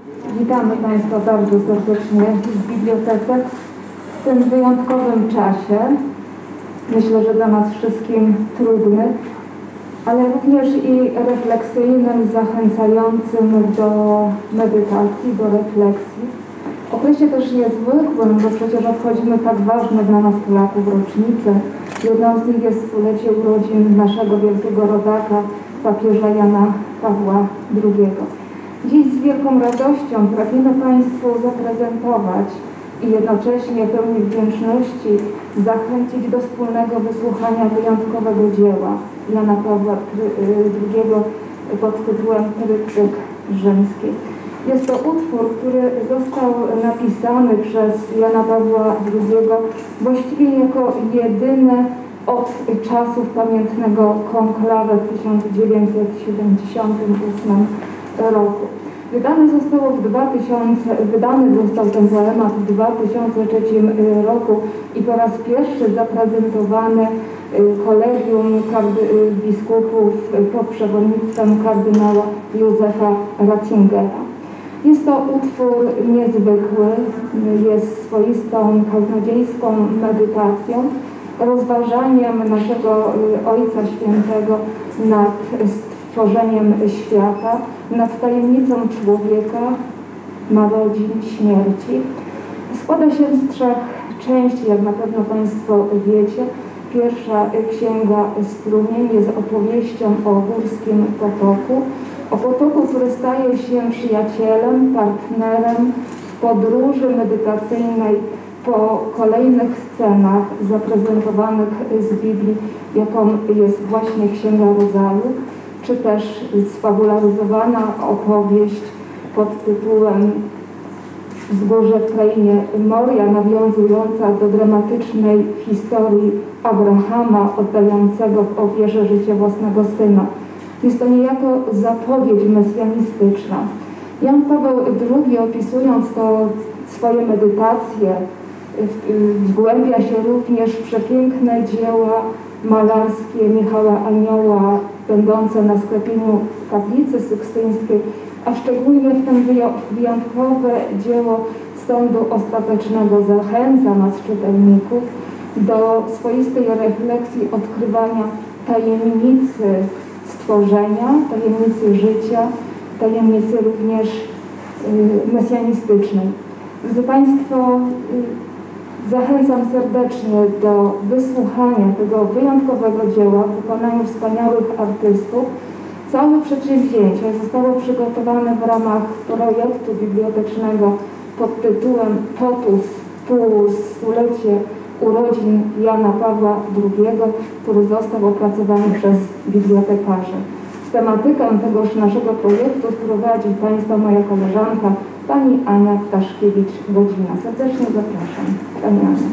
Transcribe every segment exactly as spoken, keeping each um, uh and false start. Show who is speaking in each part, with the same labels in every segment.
Speaker 1: Witamy Państwa bardzo serdecznie w bibliotece w tym wyjątkowym czasie. Myślę, że dla nas wszystkim trudny, ale również i refleksyjnym, zachęcającym do medytacji, do refleksji. W okresie też niezwykłym, bo przecież obchodzimy tak ważne dla nas Polaków rocznice. Jedną z nich jest stulecie urodzin naszego wielkiego rodaka, papieża Jana Pawła drugiego. Dziś z wielką radością pragniemy Państwu zaprezentować i jednocześnie pełni wdzięczności zachęcić do wspólnego wysłuchania wyjątkowego dzieła Jana Pawła drugiego pod tytułem Tryptyk Rzymski. Jest to utwór, który został napisany przez Jana Pawła drugiego właściwie jako jedyny od czasów pamiętnego konklawe w tysiąc dziewięćset siedemdziesiątym ósmym roku. Wydany, zostało w dwa tysiące, wydany został ten poemat w dwa tysiące trzecim roku i po raz pierwszy zaprezentowany kolegium biskupów pod przewodnictwem kardynała Józefa Ratzingera. Jest to utwór niezwykły, jest swoistą kaznodziejską medytacją, rozważaniem naszego Ojca Świętego nad stworzeniem świata, nad tajemnicą człowieka, narodzin, śmierci. Składa się z trzech części, jak na pewno Państwo wiecie. Pierwsza księga Strumień jest opowieścią o górskim potoku, o potoku, który staje się przyjacielem, partnerem w podróży medytacyjnej po kolejnych scenach zaprezentowanych z Biblii, jaką jest właśnie Księga Rodzaju, czy też sfabularyzowana opowieść pod tytułem Wzgórze w krainie Moria, nawiązująca do dramatycznej historii Abrahama oddającego w ofierze życie własnego syna. Jest to niejako zapowiedź mesjanistyczna. Jan Paweł drugi, opisując to swoje medytacje, wgłębia się również w przepiękne dzieła malarskie Michała Anioła, będące na sklepieniu kaplicy sykstyńskiej, a szczególnie w tym wyjątkowe dzieło Sądu Ostatecznego zachęca nas, czytelników, do swoistej refleksji, odkrywania tajemnicy stworzenia, tajemnicy życia, tajemnicy również y, mesjanistycznej. Drodzy Państwo, y, zachęcam serdecznie do wysłuchania tego wyjątkowego dzieła w wykonaniu wspaniałych artystów. Całe przedsięwzięcie zostało przygotowane w ramach projektu bibliotecznego pod tytułem POTUS pół stulecie urodzin Jana Pawła drugiego, który został opracowany przez bibliotekarzy. W tematykę tegoż naszego projektu wprowadzi Państwa moja koleżanka, pani Ania Ptaszkiewicz-Godzina. Serdecznie zapraszam. Pani Ania.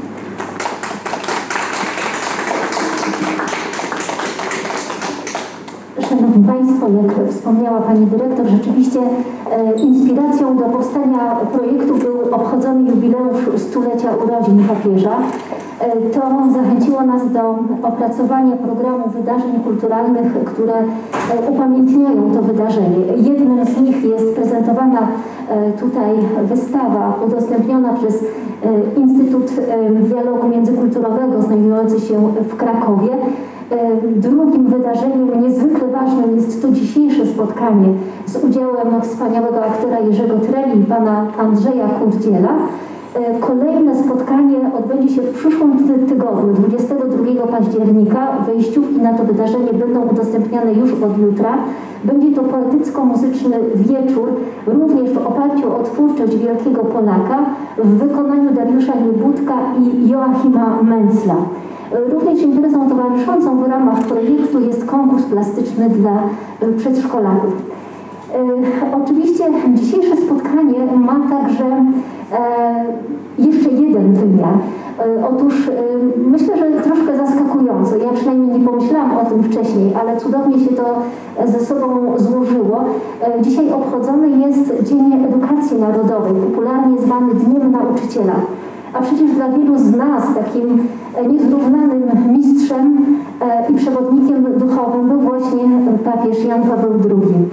Speaker 2: Szanowni Państwo, jak wspomniała Pani Dyrektor, rzeczywiście e, inspiracją do powstania projektu był obchodzony jubileusz stulecia urodzin papieża. E, to zachęciło nas do opracowania programu wydarzeń kulturalnych, które e, upamiętniają to wydarzenie. Jednym z nich jest prezentowana e, tutaj wystawa udostępniona przez e, Instytut e, Dialogu Międzykulturowego znajdujący się w Krakowie. Drugim wydarzeniem niezwykle ważnym jest to dzisiejsze spotkanie z udziałem wspaniałego aktora Jerzego Treli i pana Andrzeja Kurdziela. Kolejne spotkanie odbędzie się w przyszłym tygodniu, dwudziestego drugiego października. Wejściówki na to wydarzenie będą udostępniane już od jutra. Będzie to poetycko-muzyczny wieczór, również w oparciu o twórczość wielkiego Polaka w wykonaniu Dariusza Niebudka i Joachima Mencla. Również imprezą towarzyszącą w ramach projektu jest konkurs plastyczny dla przedszkolaków. E, oczywiście dzisiejsze spotkanie ma także e, jeszcze jeden wymiar. E, otóż e, myślę, że troszkę zaskakująco. Ja przynajmniej nie pomyślałam o tym wcześniej, ale cudownie się to ze sobą złożyło. E, dzisiaj obchodzony jest Dzień Edukacji Narodowej, popularnie zwany Dniem Nauczyciela. A przecież dla wielu z nas takim niezrównanym mistrzem i przewodnikiem duchowym był właśnie papież Jan Paweł drugi.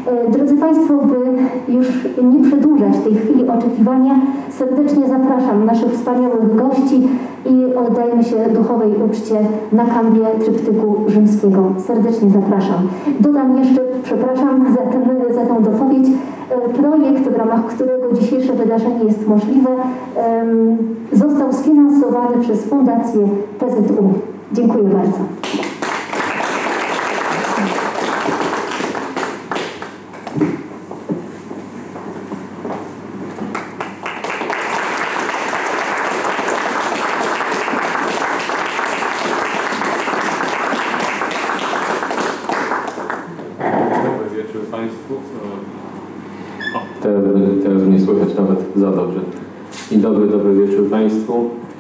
Speaker 2: Drodzy Państwo, by już nie przedłużać tej chwili oczekiwania, serdecznie zapraszam naszych wspaniałych gości i oddajmy się duchowej uczcie na kanwie tryptyku rzymskiego. Serdecznie zapraszam. Dodam jeszcze, przepraszam za, ten, za tą dopowiedź, projekt, w ramach którego dzisiejsze wydarzenie jest możliwe, został sfinansowany przez Fundację P Z U. Dziękuję bardzo.
Speaker 3: Teraz, teraz mnie słychać nawet za dobrze. Dzień dobry, dobry wieczór Państwu.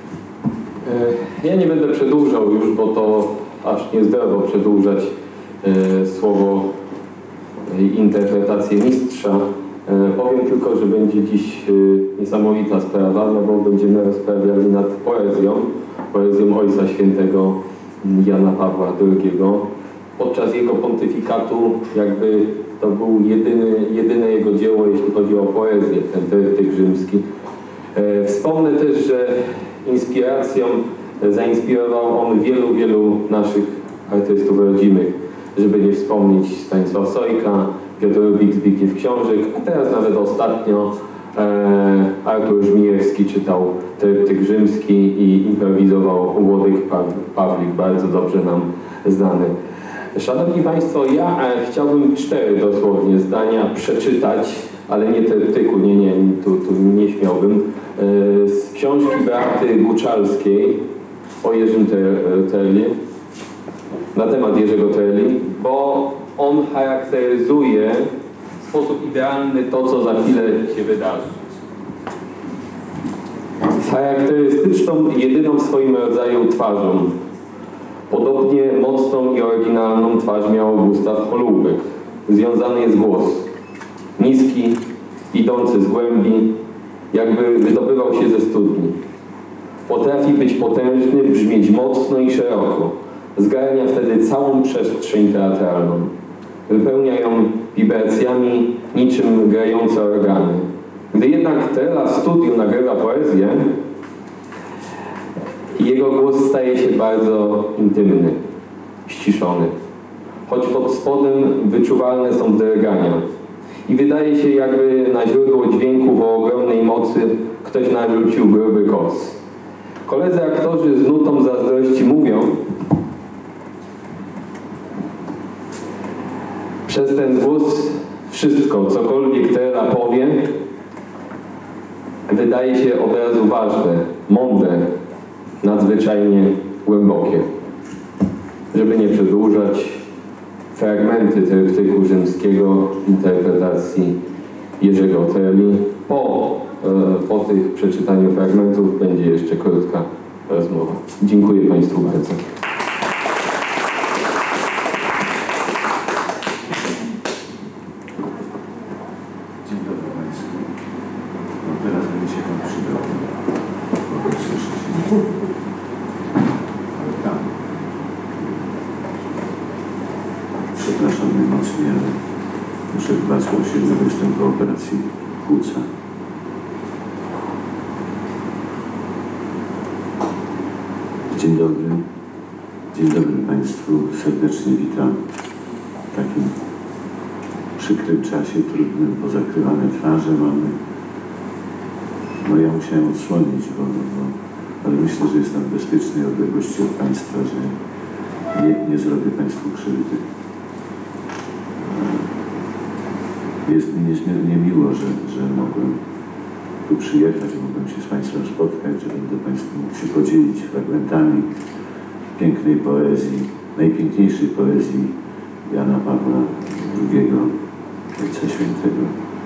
Speaker 3: Ja nie będę przedłużał już, bo to aż niezdrowo przedłużać słowo i interpretację mistrza. Powiem tylko, że będzie dziś niesamowita sprawa, no bo będziemy rozprawiali nad poezją, poezją Ojca Świętego Jana Pawła drugiego. Podczas jego pontyfikatu jakby to był jedyny, jedyne jego dzieło, jeśli chodzi o poezję, ten tryptyk rzymski. E, wspomnę też, że inspiracją zainspirował on wielu, wielu naszych artystów rodzimych, żeby nie wspomnieć Stanisław Sojka, Piotr Rubik, Zbigniew Książyk, a teraz nawet ostatnio e, Artur Żmijewski czytał tryptyk rzymski i improwizował Włodek Pawlik, bardzo dobrze nam znany. Szanowni Państwo, ja chciałbym cztery dosłownie zdania przeczytać, ale nie tryptyku, nie, nie, tu, tu nie śmiałbym, z książki Beaty Buczalskiej o Jerzym Terli, na temat Jerzego Terli, bo on charakteryzuje w sposób idealny to, co za chwilę się wydarzy. Z charakterystyczną, jedyną w swoim rodzaju twarzą. Podobnie mocną i oryginalną twarz miał Gustaw Holubek. Związany jest włos. Niski, idący z głębi, jakby wydobywał się ze studni. Potrafi być potężny, brzmieć mocno i szeroko. Zgarnia wtedy całą przestrzeń teatralną. Wypełnia ją wibracjami niczym grające organy. Gdy jednak Trela w studiu nagrywa poezję, jego głos staje się bardzo intymny, ściszony. Choć pod spodem wyczuwalne są drgania. I wydaje się, jakby na źródło dźwięków o ogromnej mocy ktoś narzucił gruby koc. Koledzy aktorzy z nutą zazdrości mówią, przez ten głos wszystko, cokolwiek Trela powie, wydaje się od razu ważne, mądre, nadzwyczajnie głębokie. Żeby nie przedłużać, fragmenty tryptyku rzymskiego interpretacji Jerzego Terli. Po, e, po tych przeczytaniu fragmentów będzie jeszcze krótka rozmowa. Dziękuję Państwu bardzo.
Speaker 4: Dzień dobry Państwu. No teraz będzie się Pan przydał. Mogę słyszeć. Ale tam. Przepraszam najmocniej, ale muszę dbać o siebie, bo jestem po operacji płuca. Dzień dobry. Dzień dobry Państwu. Serdecznie witam w takim przykrym czasie, trudnym, pozakrywane twarze mamy. No ja musiałem odsłonić, bo, bo, ale myślę, że jestem w bezpiecznej odległości od Państwa, że nie, nie zrobię Państwu krzywdy. Jest mi niezmiernie miło, że, że mogłem tu przyjechać, mogłem się z Państwem spotkać, że będę Państwu mógł się podzielić fragmentami pięknej poezji, najpiękniejszej poezji Jana Pawła drugiego, Ojca Świętego,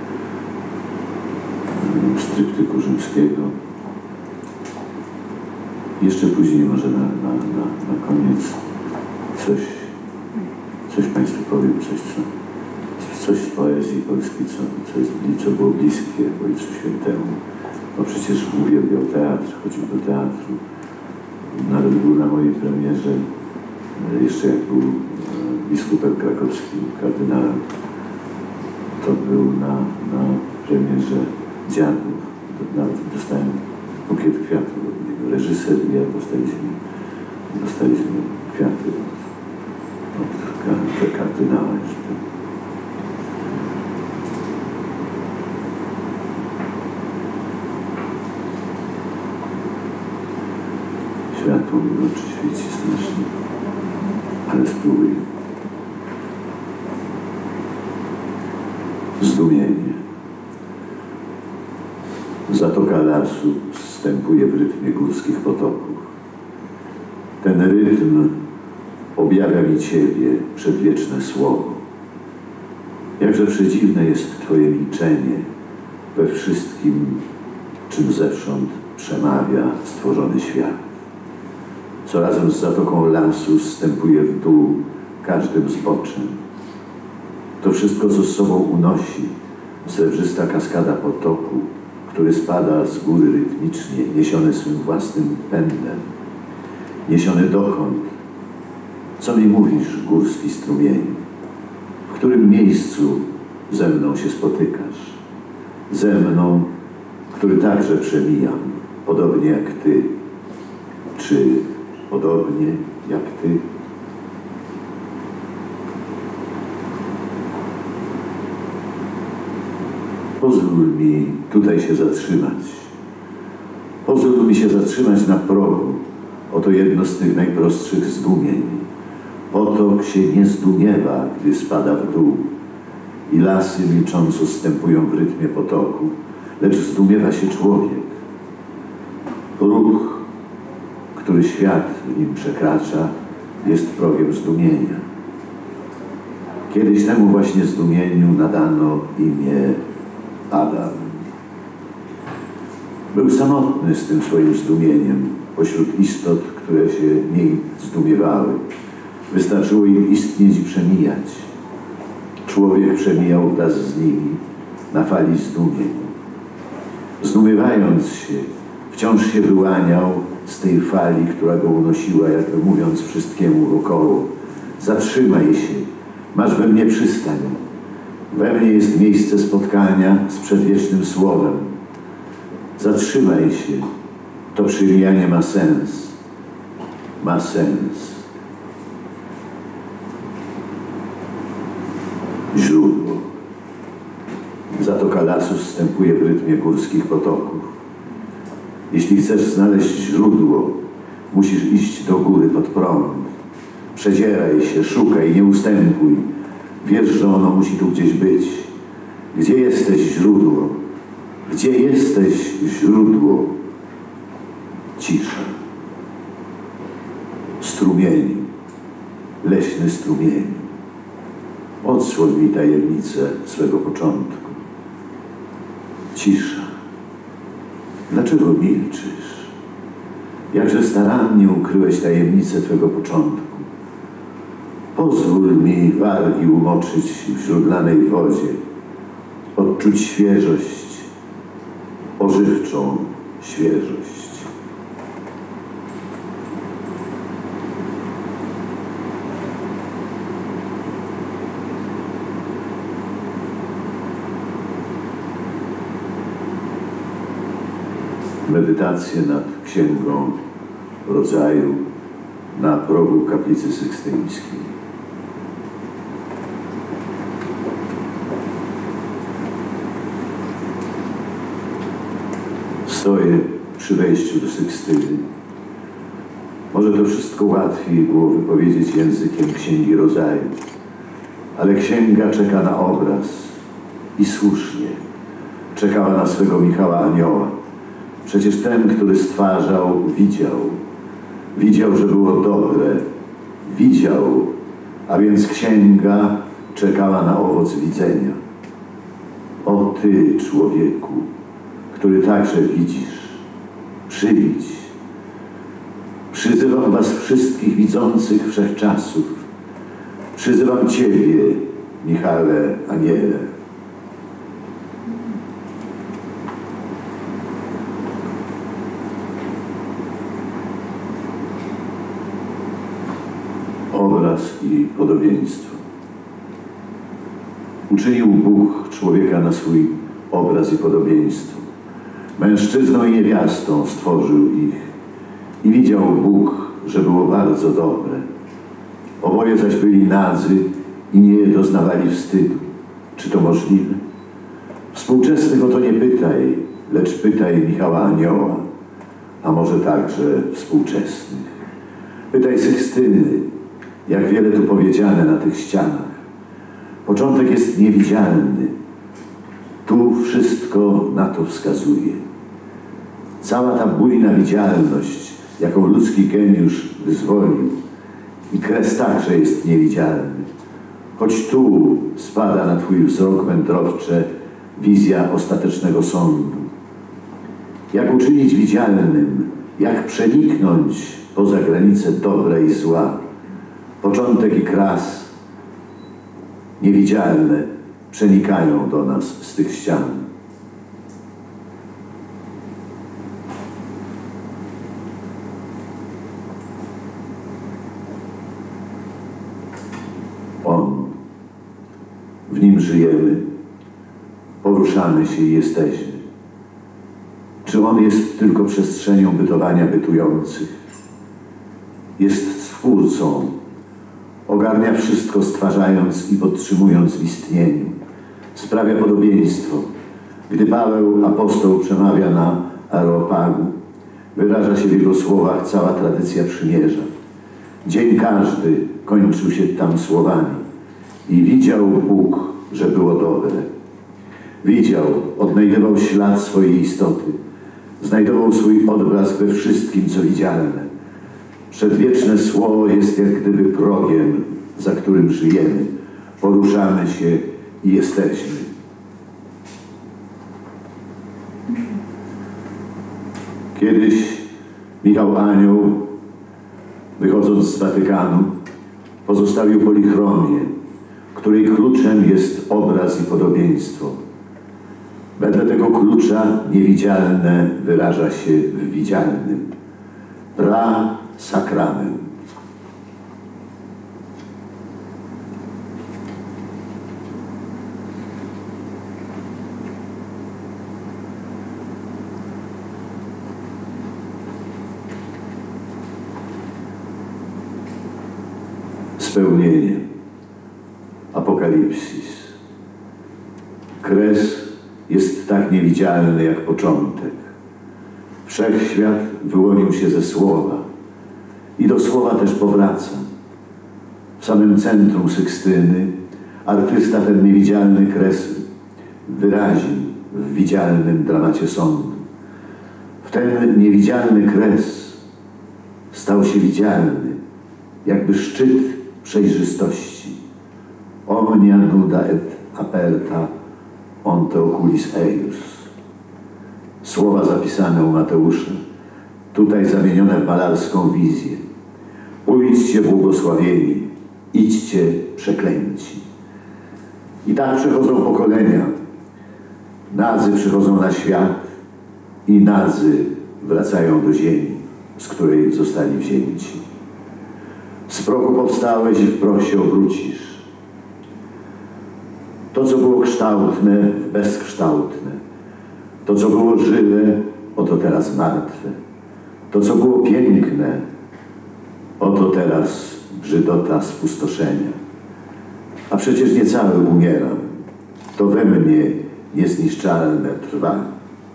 Speaker 4: z tryptyku rzymskiego. Jeszcze później może na, na, na, na koniec coś, coś Państwu powiem, coś, co, coś z poezji polskiej, co, co, jest, co było bliskie Ojcu Świętemu. Bo przecież uwielbiał teatr, chodził do teatru. Nawet był na mojej premierze, jeszcze jak był biskupem krakowskim, kardynałem. to był na, na premierze Dziadów. Nawet dostałem bukiet kwiatów od niego. Reżyser i ja dostaliśmy, dostaliśmy kwiaty od, od kardynała jeszcze. Światło mi oczy świeci strasznie, ale spróbuję. Zdumienie. Zatoka lasu wstępuje w rytmie górskich potoków. Ten rytm objawia mi Ciebie, przedwieczne słowo. Jakże przedziwne jest Twoje milczenie we wszystkim, czym zewsząd przemawia stworzony świat. Co razem z zatoką lasu zstępuje w dół każdym zboczem. To wszystko, co z sobą unosi srebrzysta kaskada potoku, który spada z góry rytmicznie, niesiony swym własnym pędem. Niesiony dokąd? Co mi mówisz, górski strumieniu? W którym miejscu ze mną się spotykasz? Ze mną, który także przemijam, podobnie jak Ty. Czy podobnie jak Ty? Pozwól mi tutaj się zatrzymać. Pozwól mi się zatrzymać na progu. Oto jedno z tych najprostszych zdumień. Potok się nie zdumiewa, gdy spada w dół i lasy milcząco stępują w rytmie potoku, lecz zdumiewa się człowiek. Ruch, który świat w nim przekracza, jest progiem zdumienia. Kiedyś temu właśnie zdumieniu nadano imię Adam. Był samotny z tym swoim zdumieniem pośród istot, które się nie zdumiewały. Wystarczyło im istnieć i przemijać. Człowiek przemijał wraz z nimi na fali zdumień. Zdumiewając się, wciąż się wyłaniał z tej fali, która go unosiła, jakby mówiąc wszystkiemu wokoło: zatrzymaj się, masz we mnie przystań. We mnie jest miejsce spotkania z przedwiecznym słowem. Zatrzymaj się, to przymijanie ma sens. Ma sens. Źródło. Zatoka lasu wstępuje w rytmie górskich potoków. Jeśli chcesz znaleźć źródło, musisz iść do góry pod prąd. Przedzieraj się, szukaj, nie ustępuj. Wiesz, że ono musi tu gdzieś być. Gdzie jesteś, źródło? Gdzie jesteś, źródło? Cisza. Strumień. Leśny strumień. Odsłoń mi tajemnicę swego początku. Cisza. Dlaczego milczysz? Jakże starannie ukryłeś tajemnicę twego początku. Pozwól mi wargi umoczyć w źródlanej wodzie, odczuć świeżość, ożywczą świeżość. Medytacje nad Księgą Rodzaju na progu kaplicy sykstyńskiej. Stoję przy wejściu do Sykstyny. Może to wszystko łatwiej było wypowiedzieć językiem Księgi Rodzaju, ale Księga czeka na obraz i słusznie. Czekała na swego Michała Anioła. Przecież ten, który stwarzał, widział. Widział, że było dobre. Widział, a więc Księga czekała na owoc widzenia. O Ty, człowieku, który także widzisz, przybidź. Przyzywam was wszystkich widzących wszechczasów. Przyzywam Ciebie, Michale Aniele. Obraz i podobieństwo. Uczynił Bóg człowieka na swój obraz i podobieństwo. Mężczyzną i niewiastą stworzył ich. I widział Bóg, że było bardzo dobre. Oboje zaś byli nadzy i nie doznawali wstydu. Czy to możliwe? Współczesnych o to nie pytaj, lecz pytaj Michała Anioła, a może także współczesnych. Pytaj Sykstyny, jak wiele tu powiedziane na tych ścianach. Początek jest niewidzialny. Tu wszystko na to wskazuje. Cała ta bujna widzialność, jaką ludzki geniusz wyzwolił, i kres także jest niewidzialny. Choć tu spada na twój wzrok wędrowcze wizja ostatecznego sądu. Jak uczynić widzialnym, jak przeniknąć poza granice dobra i zła. Początek i kras niewidzialne przenikają do nas z tych ścian. On, w Nim żyjemy, poruszamy się i jesteśmy. Czy On jest tylko przestrzenią bytowania bytujących? Jest Stwórcą, ogarnia wszystko, stwarzając i podtrzymując w istnieniu. Sprawia podobieństwo. Gdy Paweł, apostoł, przemawia na Areopagu, wyraża się w jego słowach cała tradycja przymierza. Dzień każdy kończył się tam słowami. I widział Bóg, że było dobre. Widział, odnajdywał ślad swojej istoty. Znajdował swój odblask we wszystkim, co widzialne. Przedwieczne słowo jest jak gdyby progiem, za którym żyjemy, poruszamy się i jesteśmy. Kiedyś Michał Anioł, wychodząc z Watykanu, pozostawił polichromię, której kluczem jest obraz i podobieństwo. Wedle tego klucza niewidzialne wyraża się w widzialnym. Pra sacramem. Spełnienie. Apokalipsis. Kres jest tak niewidzialny jak początek. Wszechświat wyłonił się ze słowa i do słowa też powraca. W samym centrum Sykstyny artysta ten niewidzialny kres wyraził w widzialnym dramacie sądu. W ten niewidzialny kres stał się widzialny, jakby szczyt przejrzystości. Omnia nuda et aperta onte oculis eius. Słowa zapisane u Mateusza, tutaj zamienione w malarską wizję. Pójdźcie błogosławieni, idźcie przeklęci. I tak przechodzą pokolenia. Nadzy przychodzą na świat i nadzy wracają do ziemi, z której zostali wzięci. Z prochu powstałeś i w proch się obrócisz. To, co było kształtne, w bezkształtne. To, co było żywe, oto teraz martwe. To, co było piękne, oto teraz brzydota spustoszenia. A przecież nie cały umieram. To we mnie niezniszczalne trwa.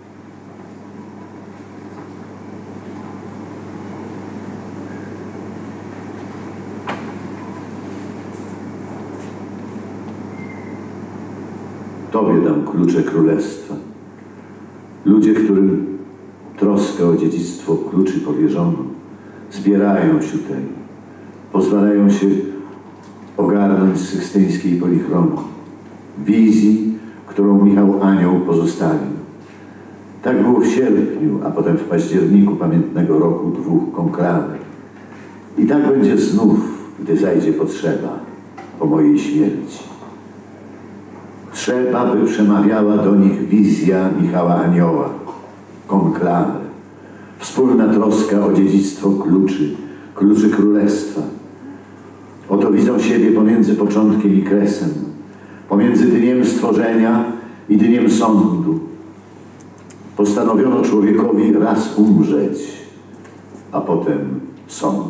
Speaker 4: Tobie dam klucze królestwa. Ludzie, którym troskę o dziedzictwo kluczy powierzono, zbierają się tutaj, pozwalają się ogarnąć z sykstyńskiej polichromii, wizji, którą Michał Anioł pozostawił. Tak było w sierpniu, a potem w październiku pamiętnego roku dwóch konklawek. I tak będzie znów, gdy zajdzie potrzeba po mojej śmierci. Trzeba, by przemawiała do nich wizja Michała Anioła, konklawę, wspólna troska o dziedzictwo kluczy, kluczy królestwa. Oto widzą siebie pomiędzy początkiem i kresem. pomiędzy dniem stworzenia i dniem sądu, postanowiono człowiekowi raz umrzeć, a potem sąd.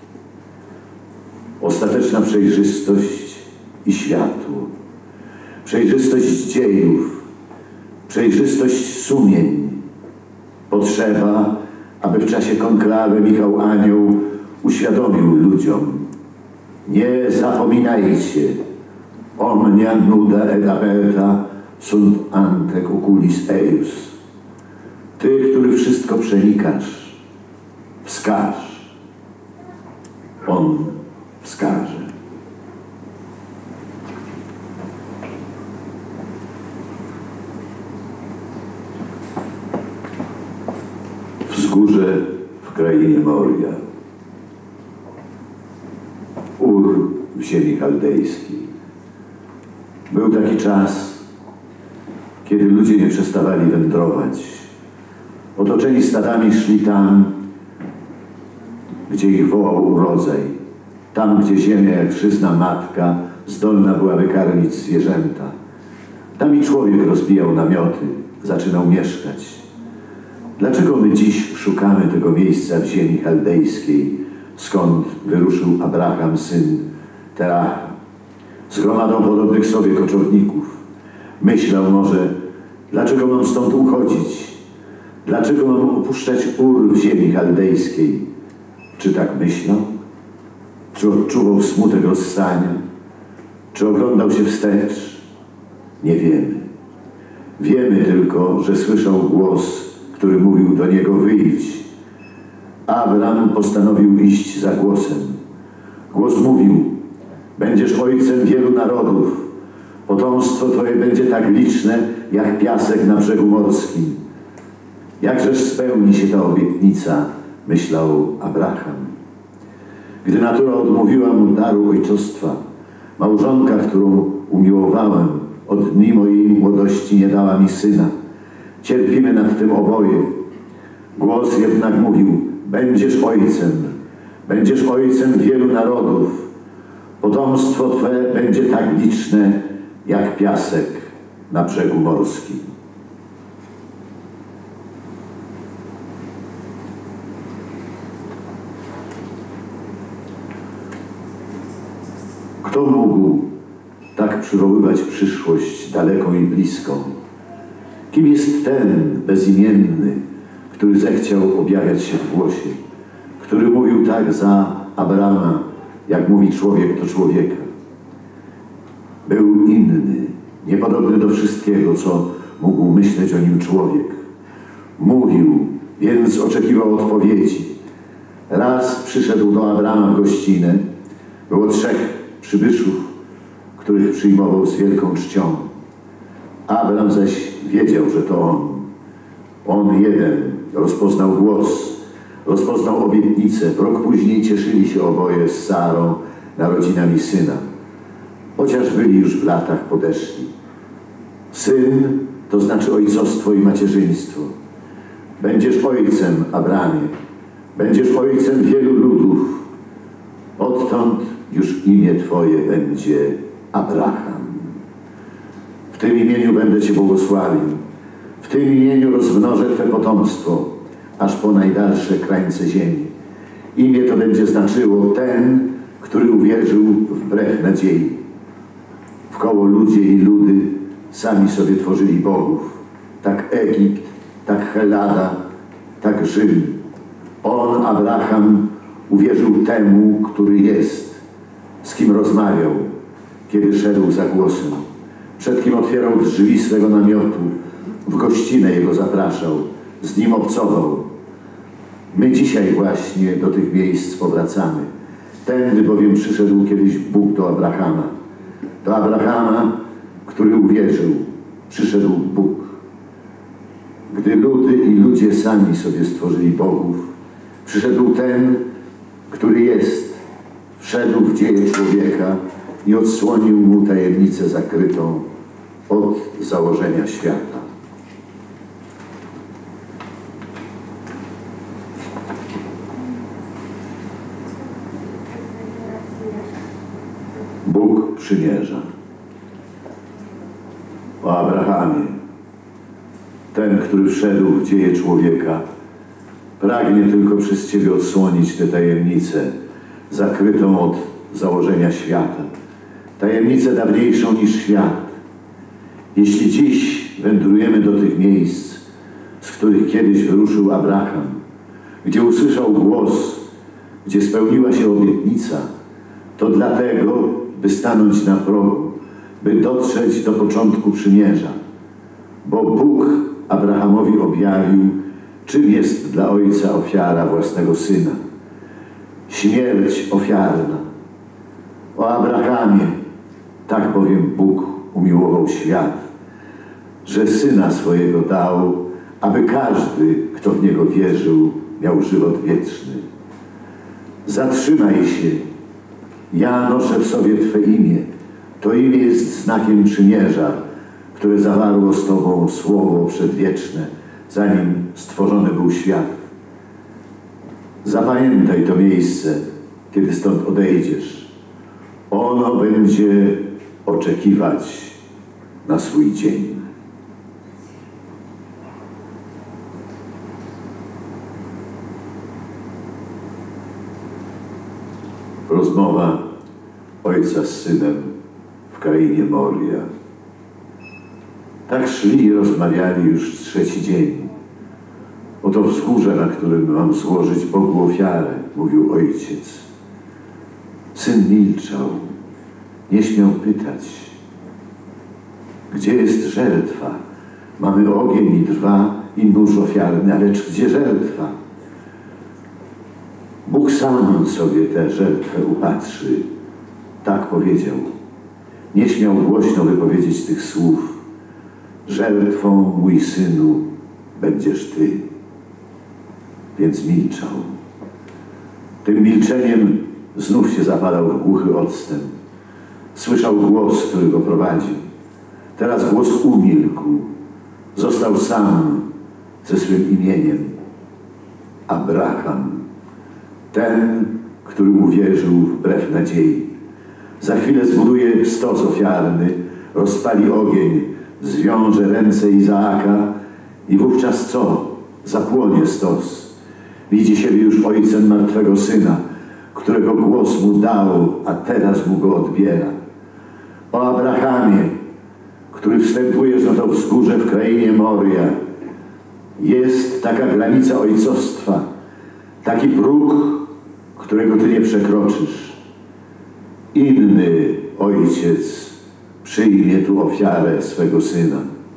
Speaker 4: Ostateczna przejrzystość i światło, przejrzystość dziejów, przejrzystość sumień. Potrzeba, aby w czasie konklawy Michał Anioł uświadomił ludziom: nie zapominajcie, omnia nuda et aperta sunt ante oculis eius. Ty, który wszystko przenikasz, wskaż. On wskaże. Wzgórze w krainie Moria, Ur w ziemi chaldejskiej. Był taki czas, kiedy ludzie nie przestawali wędrować. Otoczeni stadami szli tam, gdzie ich wołał urodzaj, tam, gdzie ziemia jak żyzna matka zdolna była wykarmić zwierzęta. Tam i człowiek rozbijał namioty, zaczynał mieszkać. Dlaczego my dziś szukamy tego miejsca w ziemi chaldejskiej, skąd wyruszył Abraham, syn Teracha, z gromadą podobnych sobie koczowników? Myślał może, dlaczego mam stąd uchodzić? Dlaczego mam opuszczać Ur w ziemi chaldejskiej? Czy tak myślał? Czy odczuwał smutek rozstania? Czy oglądał się wstecz? Nie wiemy. Wiemy tylko, że słyszał głos, który mówił do niego: wyjdź. Abram postanowił iść za głosem. Głos mówił: będziesz ojcem wielu narodów. Potomstwo twoje będzie tak liczne, jak piasek na brzegu morskim. Jakżeż spełni się ta obietnica, myślał Abraham. Gdy natura odmówiła mu daru ojcostwa, małżonka, którą umiłowałem, od dni mojej młodości nie dała mi syna. Cierpimy nad tym oboje. Głos jednak mówił: będziesz ojcem, będziesz ojcem wielu narodów. Potomstwo twe będzie tak liczne, jak piasek na brzegu morskim. Kto mógł tak przywoływać przyszłość daleką i bliską? Kim jest ten bezimienny, który zechciał objawiać się w głosie, który mówił tak za Abrama, jak mówi człowiek do człowieka? Był inny, niepodobny do wszystkiego, co mógł myśleć o nim człowiek. Mówił, więc oczekiwał odpowiedzi. Raz przyszedł do Abrama w gościnę. Było trzech przybyszów, których przyjmował z wielką czcią. Abram zaś wiedział, że to on. On jeden rozpoznał głos, rozpoznał obietnicę. Rok później cieszyli się oboje z Sarą narodzinami syna, chociaż byli już w latach podeszli. Syn to znaczy ojcostwo i macierzyństwo. Będziesz ojcem, Abramie. Będziesz ojcem wielu ludów. Odtąd już imię twoje będzie Abraham. W tym imieniu będę cię błogosławił. W tym imieniu rozmnożę twe potomstwo, aż po najdalsze krańce ziemi. Imię to będzie znaczyło ten, który uwierzył wbrew nadziei. Wkoło ludzie i ludy sami sobie tworzyli bogów. Tak Egipt, tak Helada, tak Rzym. On, Abraham, uwierzył temu, który jest, z kim rozmawiał, kiedy szedł za głosem, przed kim otwierał drzwi swego namiotu, w gościnę jego zapraszał, z nim obcował. My dzisiaj właśnie do tych miejsc powracamy. Tędy bowiem przyszedł kiedyś Bóg do Abrahama. Do Abrahama, który uwierzył, przyszedł Bóg. Gdy ludy i ludzie sami sobie stworzyli bogów, przyszedł ten, który jest, wszedł w dzieje człowieka i odsłonił mu tajemnicę zakrytą od założenia świata. Bóg przymierza. o Abrahamie. Ten, który wszedł w dzieje człowieka, pragnie tylko przez Ciebie odsłonić tę tajemnicę zakrytą od założenia świata. Tajemnicę dawniejszą niż świat. Jeśli dziś wędrujemy do tych miejsc, z których kiedyś wyruszył Abraham, gdzie usłyszał głos, gdzie spełniła się obietnica, to dlatego, by stanąć na progu, by dotrzeć do początku przymierza. Bo Bóg Abrahamowi objawił, czym jest dla ojca ofiara własnego syna. Śmierć ofiarna. O Abrahamie, tak bowiem Bóg umiłował świat, że syna swojego dał, aby każdy, kto w niego wierzył, miał żywot wieczny. Zatrzymaj się. Ja noszę w sobie Twe imię. To imię jest znakiem przymierza, które zawarło z Tobą słowo przedwieczne, zanim stworzony był świat. Zapamiętaj to miejsce, kiedy stąd odejdziesz. Ono będzie oczekiwać na swój dzień. Rozmowa ojca z synem w krainie Moria. Tak szli i rozmawiali już trzeci dzień. Oto wzgórze, na którym mam złożyć Bogu ofiarę, mówił ojciec. Syn milczał, nie śmiał pytać. Gdzie jest żertwa? Mamy ogień i drwa i nóż ofiarny, ale gdzie żertwa? Bóg sam sobie tę żertwę upatrzy. Tak powiedział. Nie śmiał głośno wypowiedzieć tych słów. Żertwą, mój synu, będziesz Ty. Więc milczał. Tym milczeniem znów się zapadał w głuchy odstęp. Słyszał głos, który go prowadził. Teraz głos umilkł. Został sam ze swym imieniem. Abraham. Ten, który uwierzył wbrew nadziei. Za chwilę zbuduje stos ofiarny, rozpali ogień, zwiąże ręce Izaaka i wówczas co? Zapłonie stos. Widzi siebie już ojcem martwego syna, którego głos mu dał, a teraz mu go odbiera. O Abrahamie, który wstępujesz na to wzgórze w krainie Moria, jest taka granica ojcostwa, taki próg, którego Ty nie przekroczysz. Inny ojciec przyjmie tu ofiarę swego syna.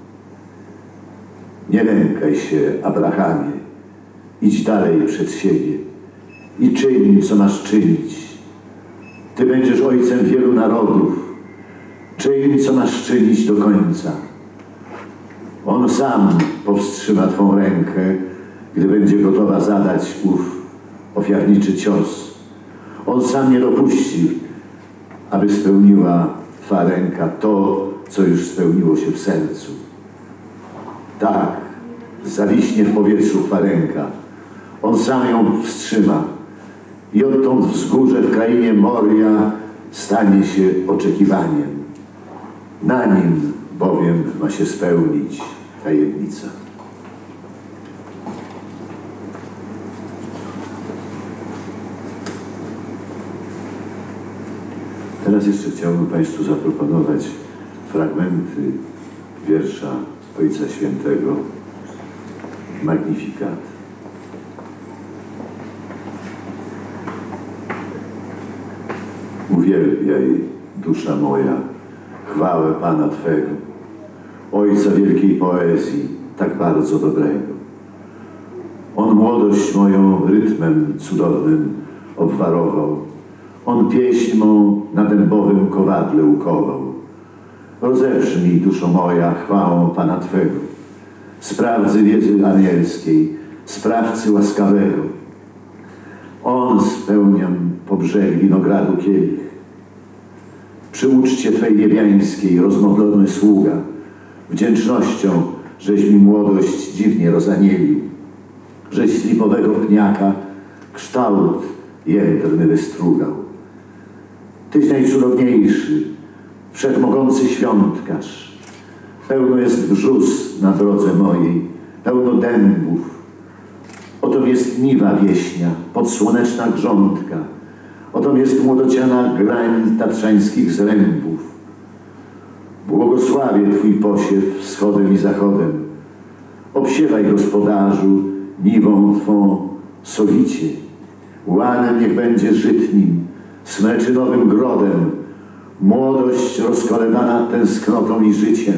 Speaker 4: Nie lękaj się, Abrahamie. Idź dalej przed siebie i czyń, co masz czynić. Ty będziesz ojcem wielu narodów. Czyń, co masz czynić do końca. On sam powstrzyma Twą rękę, gdy będzie gotowa zadać ów ofiarniczy cios. On sam nie dopuści, aby spełniła Twa ręka to, co już spełniło się w sercu. Tak, zawiśnie w powietrzu Twa ręka. On sam ją wstrzyma i odtąd wzgórze w krainie Moria stanie się oczekiwaniem. Na nim bowiem ma się spełnić tajemnica. Teraz jeszcze chciałbym Państwu zaproponować fragmenty wiersza Ojca Świętego Magnificat. Uwielbiaj, dusza moja, chwałę Pana Twego, Ojca wielkiej poezji, tak bardzo dobrego. On młodość moją rytmem cudownym obwarował, On pieśń mą na dębowym kowadle ukował. Rozebrzmij, duszo moja, chwałą Pana Twego, sprawcy wiedzy anielskiej, sprawcy łaskawego. On spełnia po brzeg winogradu kielich. Przy uczcie Twej niebiańskiej rozmodlony sługa, wdzięcznością, żeś mi młodość dziwnie rozanielił, żeś z lipowego pniaka kształt jędrny wystrugał. Tyś najcudowniejszy, wszechmogący świątkarz, Pełno jest brzus na drodze mojej, pełno dębów. Oto jest niwa wieśnia, podsłoneczna grządka. Oto jest młodociana grań tatrzańskich zrębów. Błogosławię Twój posiew wschodem i zachodem. Obsiewaj, gospodarzu, niwą Twą sowicie. Łanem niech będzie żytnim, smreczynowym grodem, młodość rozkolebana tęsknotą i życiem.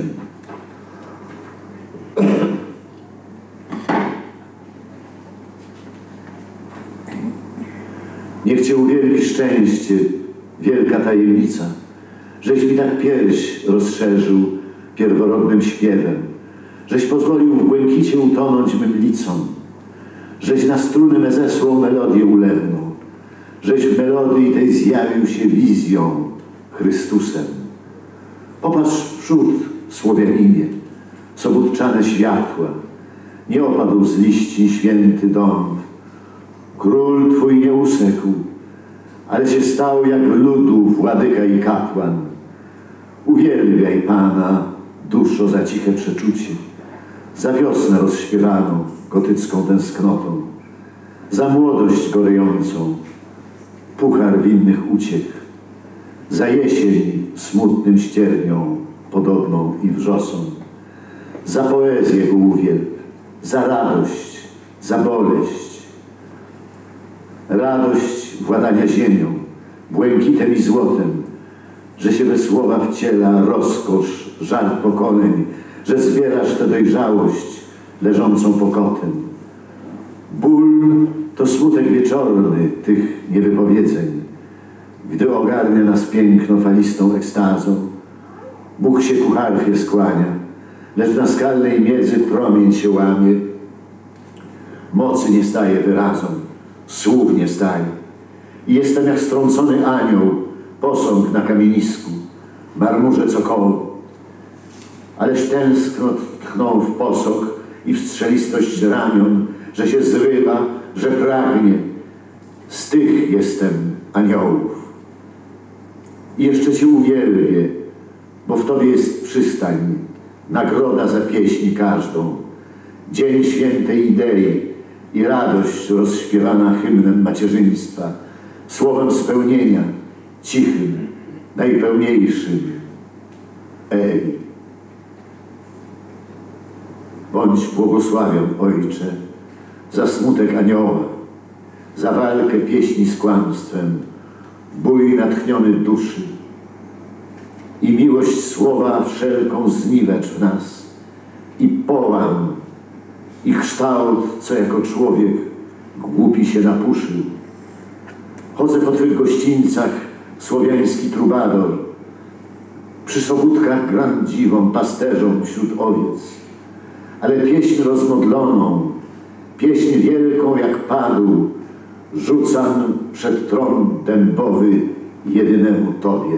Speaker 4: Niech Cię uwielbi szczęście, wielka tajemnica, żeś mi tak pierś rozszerzył pierworodnym śpiewem, żeś pozwolił w błękicie utonąć mym licom, żeś na struny me zesłał melodię ulewną, żeś w melodii tej zjawił się wizją, Chrystusem. Popatrz w przód, Słowianinie, sobótczane światła, nie opadł z liści święty dąb. Król Twój nie usechł, ale się stał jak ludu władyka i kapłan. Uwielbiaj Pana, duszo, za ciche przeczucie, za wiosnę rozśpiewaną gotycką tęsknotą, za młodość gorejącą, puchar winnych uciech, za jesień smutnym ściernią podobną i wrzosą, za poezję go uwielb, za radość, za boleść, radość władania ziemią, błękitem i złotem, że się we słowa wciela rozkosz, żal pokoleń, że zbierasz tę dojrzałość leżącą pokotem. Ból to smutek wieczorny tych niewypowiedzeń, gdy ogarnia nas piękno falistą ekstazą. Bóg się ku harfie skłania, lecz na skalnej miedzy promień się łamie. Mocy nie staje wyrazom, słów nie staje. I jestem jak strącony anioł, posąg na kamienisku, marmurze cokoło. Ależ tęsknot tchnął w posąg i w strzelistość ramion, że się zrywa, że pragnie. Z tych jestem aniołów. I jeszcze Cię uwielbię, bo w Tobie jest przystań, nagroda za pieśń każdą, dzień świętej idei i radość rozśpiewana hymnem macierzyństwa, słowem spełnienia, cichym, najpełniejszym. Ej, bądź błogosławion, Ojcze, za smutek anioła, za walkę pieśni z kłamstwem, bój natchniony duszy i miłość słowa wszelką zniwecz w nas i połam i kształt, co jako człowiek głupi się napuszył. Chodzę po Twych gościńcach, słowiański trubador, przy sobótkach gram dziwom, pasterzom wśród owiec, ale pieśń rozmodloną, pieśń wielką jak padł, rzucam przed tron dębowy jedynemu Tobie.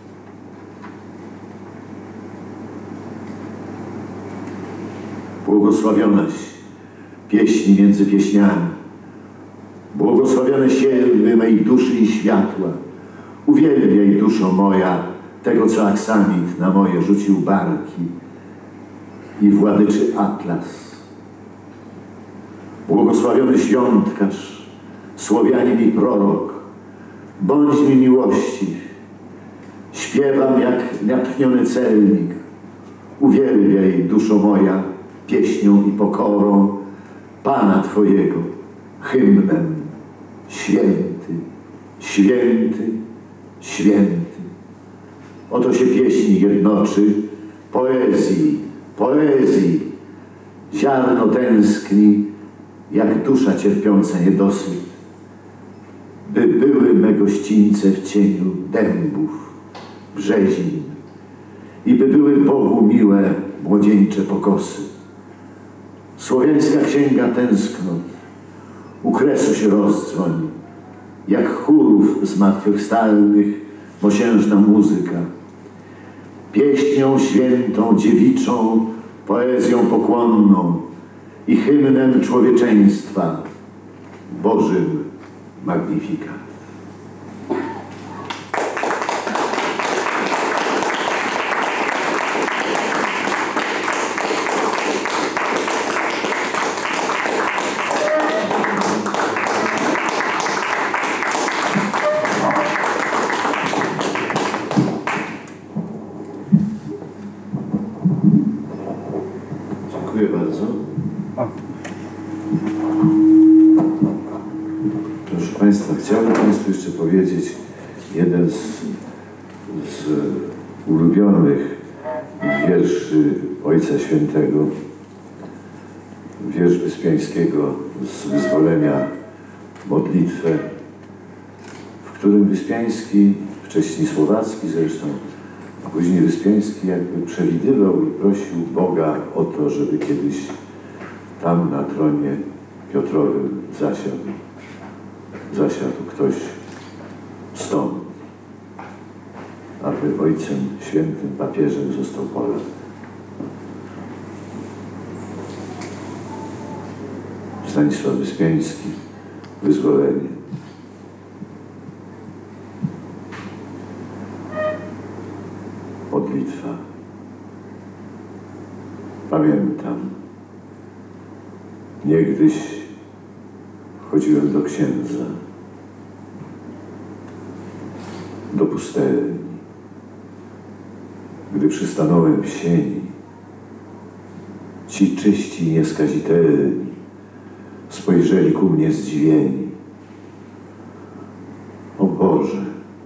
Speaker 4: Błogosławionaś pieśni między pieśniami, błogosławione sierwy mej duszy i światła. Uwielbiaj, duszo moja, tego, co aksamit na moje rzucił barki i władyczy Atlas. Błogosławiony świątkarz, Słowianin i prorok, bądź mi miłościw. Śpiewam jak natchniony celnik. Uwielbiaj, duszo moja, pieśnią i pokorą Pana Twojego, hymnem święty, święty, święty. Oto się pieśni jednoczy, poezji, poezji. Ziarno tęskni, jak dusza cierpiąca niedosyt, by były me gościńce w cieniu dębów, brzezin i by były Bogu miłe młodzieńcze pokosy. Słowiańska księga tęsknot u kresu się rozdzwoń, jak chórów zmartwychwstałych mosiężna muzyka. Pieśnią świętą, dziewiczą, poezją pokłonną i hymnem człowieczeństwa, Bożym Magnifikat. Państwu jeszcze powiedzieć jeden z, z ulubionych wierszy Ojca Świętego, wiersz Wyspiańskiego z Wyzwolenia, modlitwę, w którym Wyspiański, wcześniej Słowacki zresztą, a później Wyspiański jakby przewidywał i prosił Boga o to, żeby kiedyś tam na tronie Piotrowym zasiadł, zasiadł ktoś stąd, aby Ojcem Świętym, papieżem został Polak. Stanisław Wyspiański, Wyzwolenie. Modlitwa. Pamiętam, niegdyś chodziłem do księdza, do pustelni. Gdy przystanąłem w sieni, ci czyści i nieskazitelni spojrzeli ku mnie zdziwieni. O Boże,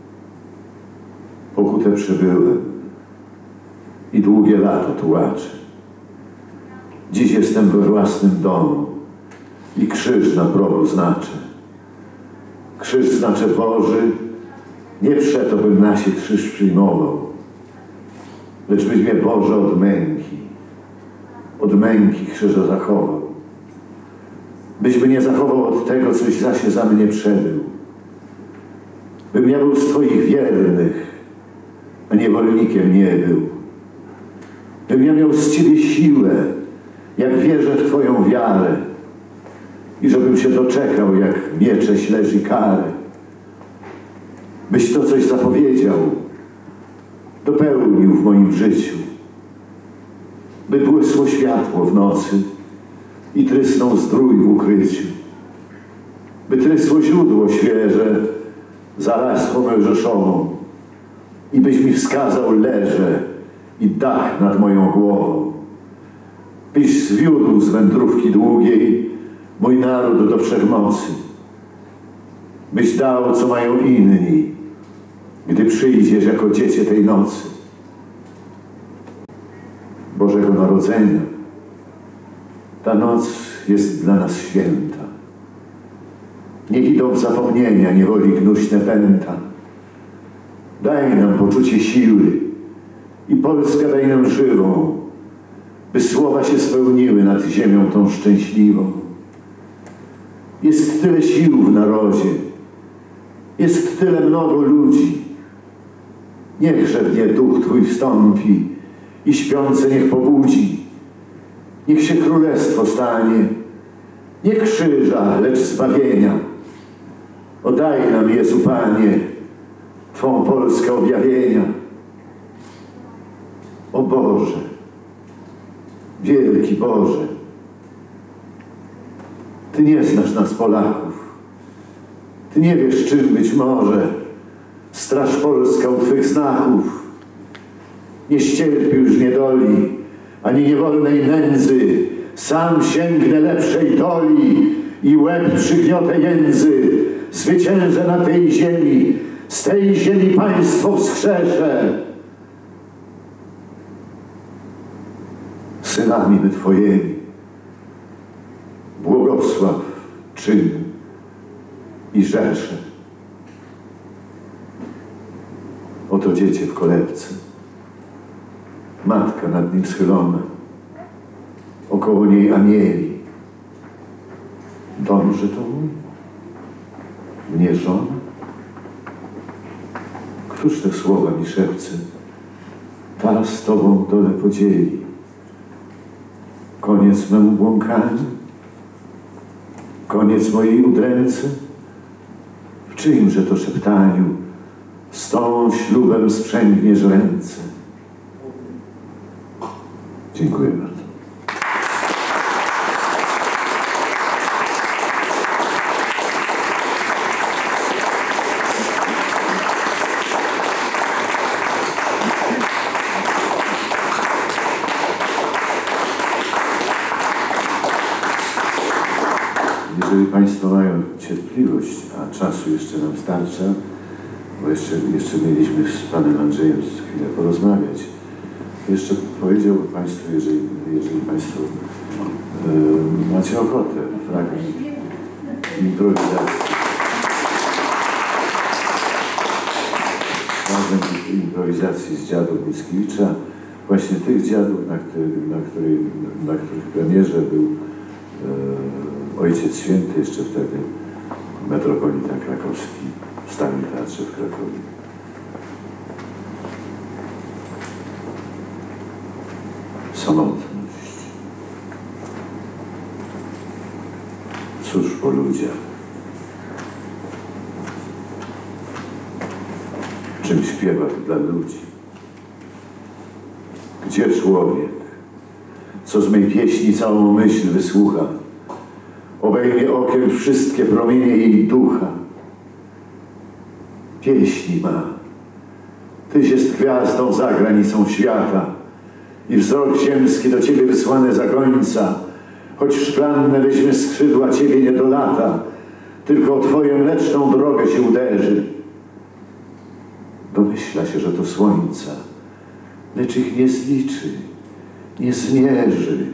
Speaker 4: pokutę przebyłem i długie lata tułaczę. Dziś jestem we własnym domu i krzyż na progu znaczę. Krzyż znaczę Boży, nie przeto bym nasie krzyż przyjmował, lecz byś mnie, Boże, od męki, od męki krzyża zachował. Byś mnie zachował od tego, coś zasie za mnie przebył. Bym ja był z Twoich wiernych, a niewolnikiem nie był. Bym ja miał z Ciebie siłę, jak wierzę w Twoją wiarę i żebym się doczekał, jak miecze śledzi karę. Byś to coś zapowiedział, dopełnił w moim życiu, by błysło światło w nocy i trysnął zdrój w ukryciu, by trysło źródło świeże za laską mężeszową i byś mi wskazał leże i dach nad moją głową. Byś zwiódł z wędrówki długiej mój naród do wszechmocy. Byś dał, co mają inni, gdy przyjdziesz jako dziecię tej nocy. Bożego Narodzenia. Ta noc jest dla nas święta. Niech idą w zapomnienia niewoli gnuśne pęta. Daj nam poczucie siły i Polskę daj nam żywą, by słowa się spełniły nad ziemią tą szczęśliwą. Jest tyle sił w narodzie, jest tyle mnogo ludzi. Niechże w nie duch Twój wstąpi i śpiące niech pobudzi. Niech się królestwo stanie, nie krzyża, lecz zbawienia. Oddaj nam, Jezu Panie, Twą Polskę objawienia. O Boże, wielki Boże, Ty nie znasz nas, Polaków. Ty nie wiesz, czym być może Straż Polska u Twych znaków. Nie ścierpi już niedoli, ani niewolnej nędzy. Sam sięgnę lepszej doli i łeb przygniotę jędzy. Zwyciężę na tej ziemi, z tej ziemi państwo wskrzeszę. Synami my Twojemi, błogosław czyn i rzesze. Oto dziecię w kolebce, matka nad nim schylona, około niej anieli. Dąży to mój, mnie żona? Któż te słowa mi szepce? Ta z Tobą dole podzieli. Koniec memu błąkaniu? Koniec mojej udręce? W czyimże to szeptaniu z tą ślubem sprzęgniesz ręce? Dziękuję bardzo. Jeżeli Państwo mają cierpliwość, a czasu jeszcze nam starcza, bo jeszcze, jeszcze mieliśmy z panem Andrzejem chwilę porozmawiać. Jeszcze powiedział Państwu, jeżeli, jeżeli Państwo yy, macie ochotę, fragment improwizacji. Fragment improwizacji z dziadów Mickiewicza, właśnie tych dziadów, na, który, na, której, na których premierze był yy, Ojciec Święty, jeszcze wtedy metropolita krakowski w Starym Teatrze w Krakowie. Samotność. Cóż po ludziach? Czym śpiewa dla ludzi? Gdzie człowiek, co z mej pieśni całą myśl wysłucha, obejmie okiem wszystkie promienie jej ducha? Pieśni ma, Tyś jest gwiazdą za granicą świata i wzrok ziemski do Ciebie wysłany za gońca, choć szklanne weźmie skrzydła Ciebie nie dolata, tylko o Twoją mleczną drogę się uderzy. Domyśla się, że to słońca, lecz ich nie zliczy, nie zmierzy.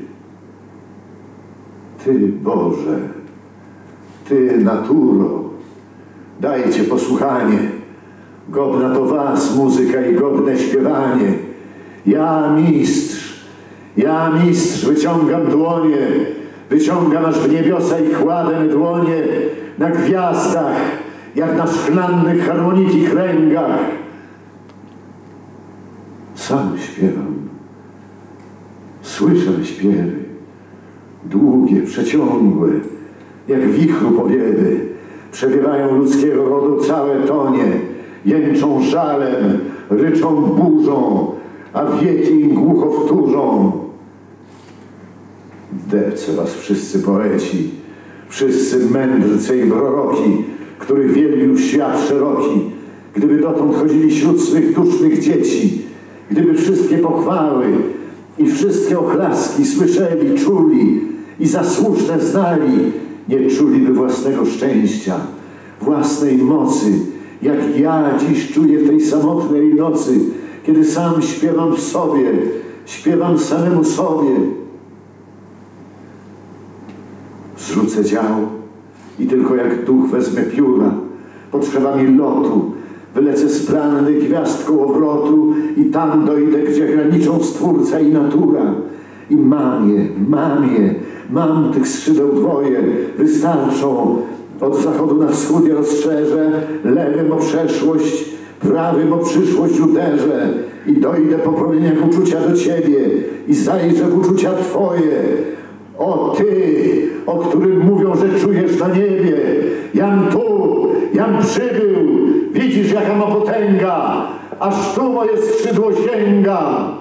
Speaker 4: Ty, Boże, Ty, naturo, dajcie posłuchanie, godna to Was muzyka i godne śpiewanie. Ja, mistrz, ja, mistrz, wyciągam dłonie, wyciągam aż w niebiosa i kładę dłonie na gwiazdach, jak na szklannych harmoniki kręgach. Sam śpiewam, słyszę śpiewy, długie, przeciągłe, jak wichru powiewy, przewiewają ludzkiego rodu całe tonie, jęczą żalem, ryczą burzą, a wieki im głucho wtórzą. Depce was wszyscy poeci, wszyscy mędrcy i proroki, których wielbił świat szeroki, gdyby dotąd chodzili wśród swych dusznych dzieci, gdyby wszystkie pochwały i wszystkie oklaski słyszeli, czuli i za słuszne znali, nie czuliby własnego szczęścia, własnej mocy, jak ja dziś czuję w tej samotnej nocy, kiedy sam śpiewam w sobie, śpiewam samemu sobie. Zrzucę dział i tylko jak duch wezmę pióra, pod drzewami lotu, wylecę z planny gwiazd kołowrotu i tam dojdę, gdzie graniczą Stwórca i natura. I mam je, mam je, mam tych skrzydeł dwoje, wystarczą. Od zachodu na wschód je rozszerzę, lewym o przeszłość, prawym o przyszłość uderzę i dojdę po promieniach uczucia do Ciebie i zajrzę w uczucia Twoje. O Ty, o którym mówią, że czujesz na niebie, jam tu, jam przybył, widzisz jaka ma potęga, aż tu moje skrzydło sięga.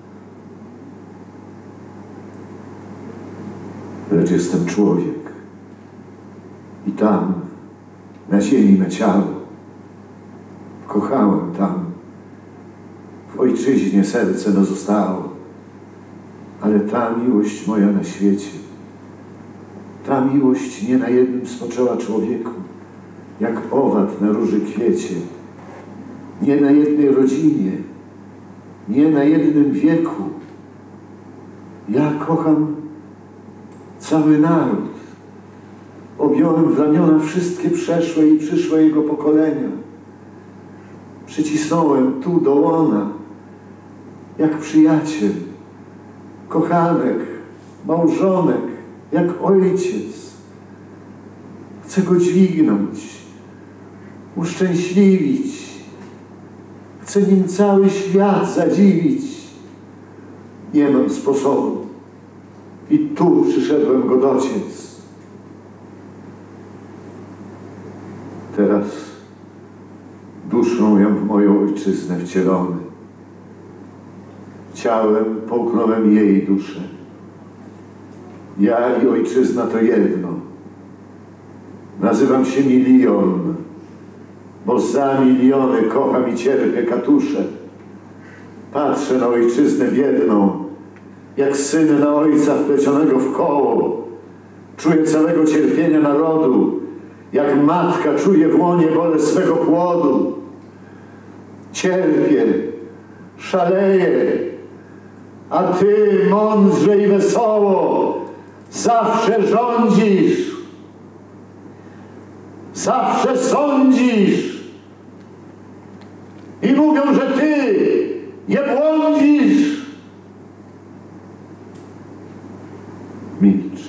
Speaker 4: Lecz jestem człowiek i tam, na ziemi me ciało, kochałem tam, w ojczyźnie serce no zostało, ale ta miłość moja na świecie, ta miłość nie na jednym spoczęła człowieku, jak owad na róży kwiecie, nie na jednej rodzinie, nie na jednym wieku. Ja kocham cały naród. Objąłem w ramiona wszystkie przeszłe i przyszłe jego pokolenia. Przycisnąłem tu do łona, jak przyjaciel, kochanek, małżonek, jak ojciec. Chcę go dźwignąć, uszczęśliwić. Chcę nim cały świat zadziwić. Nie mam sposobu. I tu przyszedłem go dociec. Teraz duszą ją w moją ojczyznę wcielony. Ciałem połknąłem jej duszę. Ja i ojczyzna to jedno. Nazywam się Milion, bo za miliony kocham i cierpię katusze. Patrzę na ojczyznę biedną, jak syn na ojca wplecionego w koło. Czuję całego cierpienia narodu jak matka czuje w łonie bolę swego płodu. Cierpię, szaleję, a Ty mądrze i wesoło zawsze rządzisz, zawsze sądzisz i mówią, że Ty nie błądzisz. Milczysz,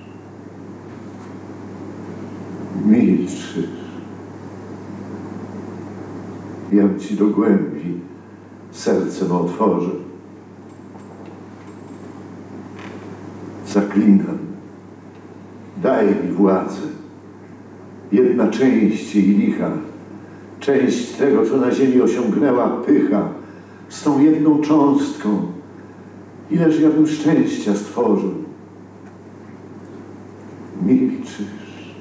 Speaker 4: milczysz. Jam Ci do głębi sercem otworzę. Zaklinam, daj mi władzę. Jedna część jej licha, część tego, co na ziemi osiągnęła pycha, z tą jedną cząstką, ileż ja bym szczęścia stworzył. Milczysz,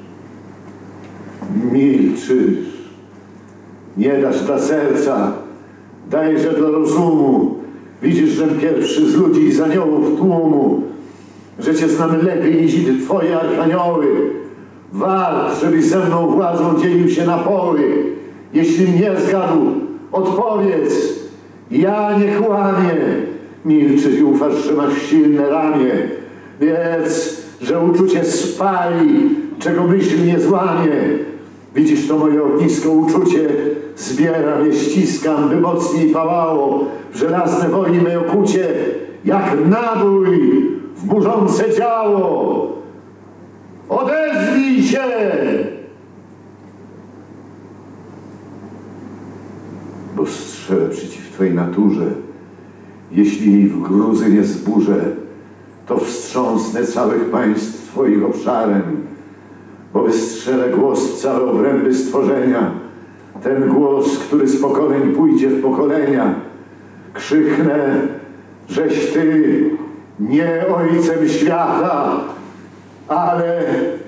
Speaker 4: milczysz, nie dasz dla serca, dajże dla rozumu. Widzisz, żem pierwszy z ludzi i z aniołów tłumu, że Cię znamy lepiej niż i Twoje archanioły. Wart, żebyś ze mną władzą dzielił się na poły. Jeśli mnie zgadł, odpowiedz. Ja nie kłamię. Milczysz i ufasz, że masz silne ramię. Wiedz, że uczucie spali, czego myśl nie złamie. Widzisz to moje ognisko, uczucie zbieram je, ściskam, by mocniej pałało w żelazne woli me okucie, jak nabój w burzące działo. Odezwij się! Bo strzelę przeciw Twojej naturze. Jeśli jej w gruzy nie zburzę, to wstrząsnę całych państw Twoich obszarem, bo wystrzelę głos w całe obręby stworzenia, ten głos, który z pokoleń pójdzie w pokolenia. Krzyknę, żeś Ty nie ojcem świata, ale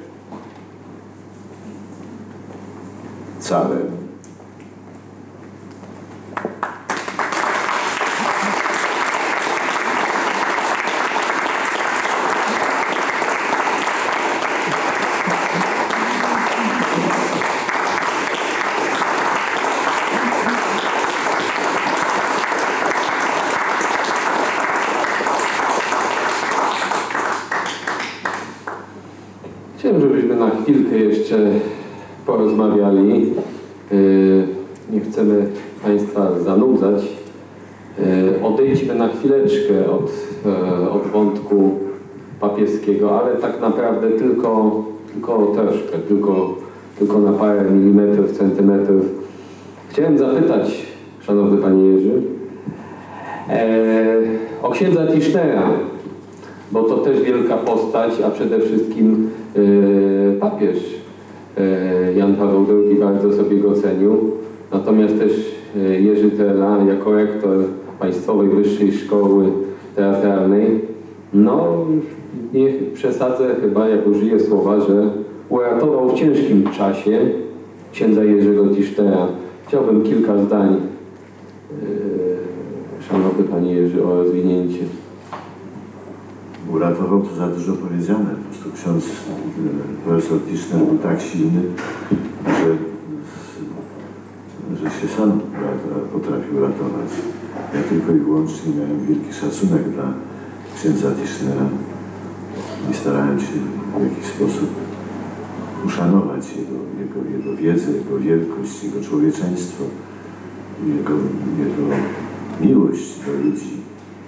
Speaker 4: calem.
Speaker 3: Chciałem, żebyśmy na chwilkę jeszcze porozmawiali. Nie chcemy Państwa zanudzać. Odejdźmy na chwileczkę od, od wątku papieskiego, ale tak naprawdę tylko, tylko troszkę, tylko, tylko na parę milimetrów, centymetrów. Chciałem zapytać, Szanowny Panie Jerzy, o księdza Tischnera, bo to też wielka postać, a przede wszystkim yy, papież yy, Jan Paweł drugi bardzo sobie go cenił. Natomiast też yy, Jerzy Trela jako rektor Państwowej Wyższej Szkoły Teatralnej, no nie przesadzę chyba, jak użyję słowa, że uratował w ciężkim czasie księdza Jerzego Tischnera. Chciałbym kilka zdań, yy, Szanowny Panie Jerzy, o rozwinięcie.
Speaker 4: Uratował, to za dużo powiedziane. Po prostu ksiądz profesor Tischner był tak silny, że, że się sam potrafił ratować. Ja tylko i wyłącznie miałem wielki szacunek dla księdza Tischnera i starałem się w jakiś sposób uszanować jego, jego, jego wiedzę, jego wielkość, jego człowieczeństwo, jego, jego miłość do ludzi.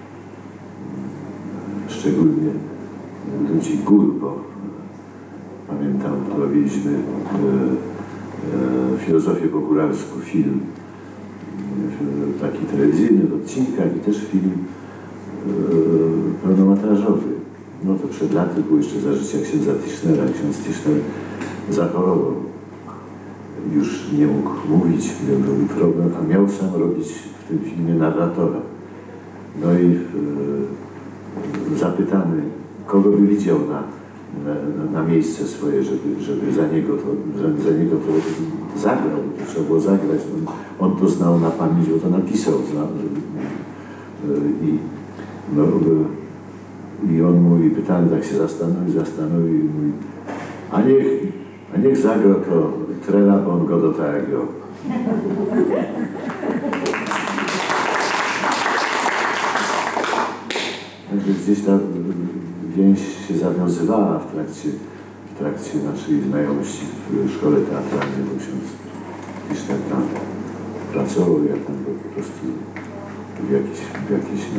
Speaker 4: Szczególnie ludzi gór, bo pamiętam, robiliśmy e, e, filozofię po góralsku, film e, taki telewizyjny w odcinkach i też film e, pełnometrażowy. No to przed laty było jeszcze za życia księdza Tischnera. Ksiądz Tischner zachorował. Już nie mógł mówić, miał problem, a miał sam robić w tym filmie narratora. No i e, zapytany, kogo by widział na, na, na miejsce swoje, żeby, żeby za niego to, żeby za niego to zagrał, to trzeba było zagrać. On, on to znał na pamięć, bo to napisał. Znał, żeby, i, no, I on mówi, pytany tak się zastanowił, zastanowił i mówi, a niech, A niech zagra to Trela Bon Godotagio. Także gdzieś ta więź się zawiązywała w trakcie, w trakcie naszej znajomości w szkole teatralnej, bo ksiądz Kiszner tam pracował, ja tam go po prostu w jakiś, w jakiś no,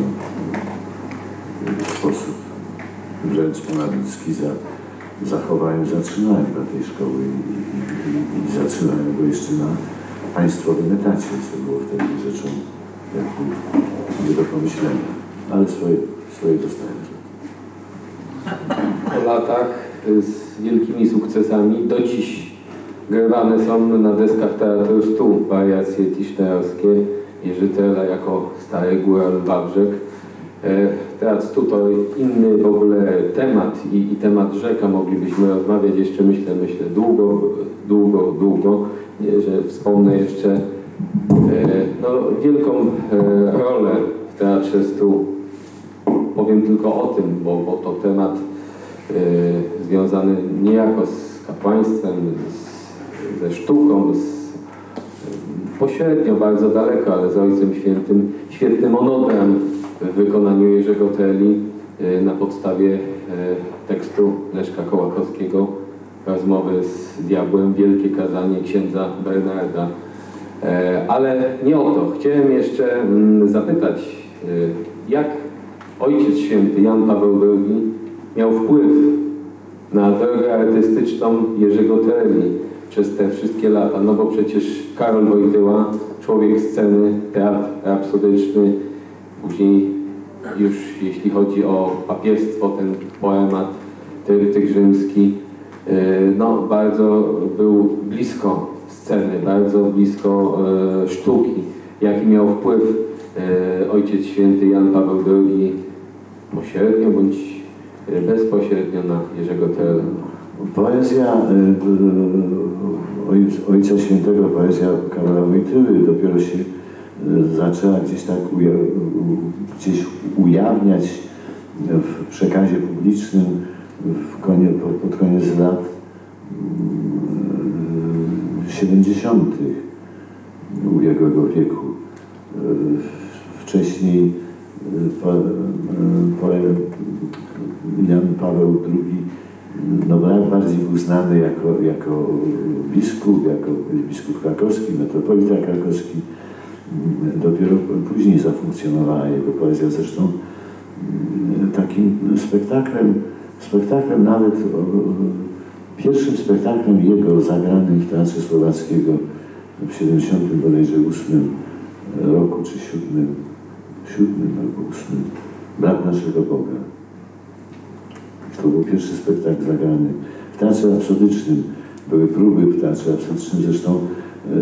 Speaker 4: sposób wręcz ponadludzki za, zachowałem, zatrzymałem dla tej szkoły i, i, i, i zatrzymałem go jeszcze na państwowym etacie, co było wtedy rzeczą jakby nie do pomyślenia, ale swoje, swoje dostałem.
Speaker 3: Po latach z wielkimi sukcesami do dziś grywane są na deskach Teatru Stu wariacje tischnerowskie, Jerzy Trela jako Stary Góral Wawrzek. Teatr Stu to inny w ogóle temat i, i temat rzeka, moglibyśmy rozmawiać jeszcze myślę, myślę długo, długo, długo, nie, że wspomnę jeszcze no, wielką rolę w Teatrze Stu. Powiem tylko o tym, bo, bo to temat y, związany niejako z kapłaństwem, z, ze sztuką, z, y, pośrednio, bardzo daleko, ale z Ojcem Świętym. Świetny monodram w wykonaniu Jerzego Treli y, na podstawie y, tekstu Leszka Kołakowskiego, Rozmowy z diabłem, wielkie kazanie księdza Bernarda. Y, ale nie o to. Chciałem jeszcze y, zapytać, y, jak Ojciec Święty Jan Paweł drugi miał wpływ na drogę artystyczną Jerzego Treli przez te wszystkie lata, no bo przecież Karol Wojtyła, człowiek sceny, teatr rapsodyczny, później już jeśli chodzi o papiestwo, ten poemat Tryptyk rzymski, no bardzo był blisko sceny, bardzo blisko sztuki. Jaki miał wpływ Ojciec Święty Jan Paweł drugi pośrednio bądź bezpośrednio na Jerzego Trelę?
Speaker 4: Poezja y, Ojca Świętego, poezja Karola Wojtyły dopiero się y, zaczęła gdzieś tak uja gdzieś ujawniać w przekazie publicznym w konie, pod koniec lat y, siedemdziesiątych ubiegłego wieku. Wcześniej po, po Jan Paweł drugi no, bardziej był znany jako, jako biskup, jako biskup krakowski, metropolita krakowski. Dopiero później zafunkcjonowała jego poezja. Zresztą takim spektaklem, spektaklem nawet pierwszym spektaklem jego zagranym w Teatrze Słowackiego w siedemdziesiątym bodajże ósmym roku, czy siódmym, siódmym albo ósmym, Brat naszego Boga. To był pierwszy spektakl zagrany. W Teatrze Rapsodycznym były próby w Teatrze Rapsodycznym, zresztą e,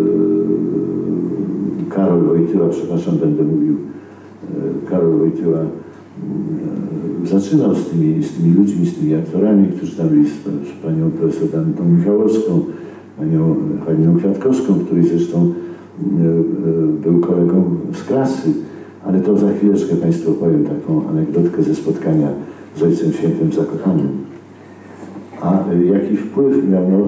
Speaker 4: Karol Wojtyła, przepraszam, będę mówił, e, Karol Wojtyła e, zaczynał z tymi, z tymi ludźmi, z tymi aktorami, którzy tam byli, z, z panią profesor Danutą Michałowską, panią Haliną Kwiatkowską, który zresztą e, e, był kolegą z klasy, ale to za chwileczkę Państwu powiem taką anegdotkę ze spotkania z Ojcem Świętym Zakochanym. A jaki wpływ miał no,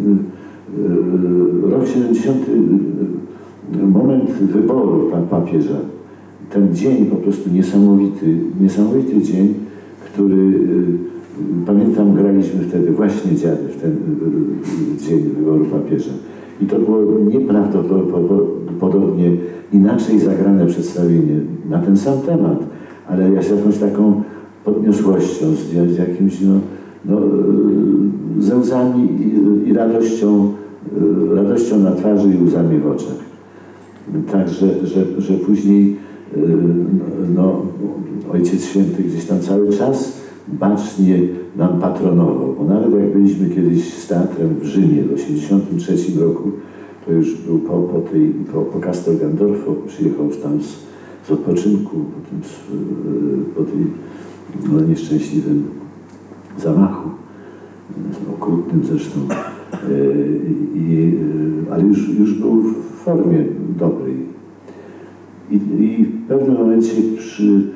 Speaker 4: rok siedemdziesiąty, moment wyboru papieża, ten dzień po prostu niesamowity, niesamowity dzień, który pamiętam, graliśmy wtedy właśnie Dziady w ten dzień wyboru papieża. I to było nieprawdopodobnie inaczej zagrane przedstawienie na ten sam temat, ale z jakąś taką podniosłością, z, z jakimś no, no, ze łzami i, i radością, radością na twarzy i łzami w oczach. Także, że, że później no, Ojciec Święty gdzieś tam cały czas bacznie nam patronował, bo nawet jak byliśmy kiedyś z teatrem w Rzymie w osiemdziesiątym trzecim roku, to już był po, po, tej, po, po Castel Gandolfo, przyjechał tam z, z odpoczynku, po, tym, po tej no, nieszczęśliwym zamachu, okrutnym zresztą, i, ale już, już był w formie dobrej. I, i w pewnym momencie przy yy,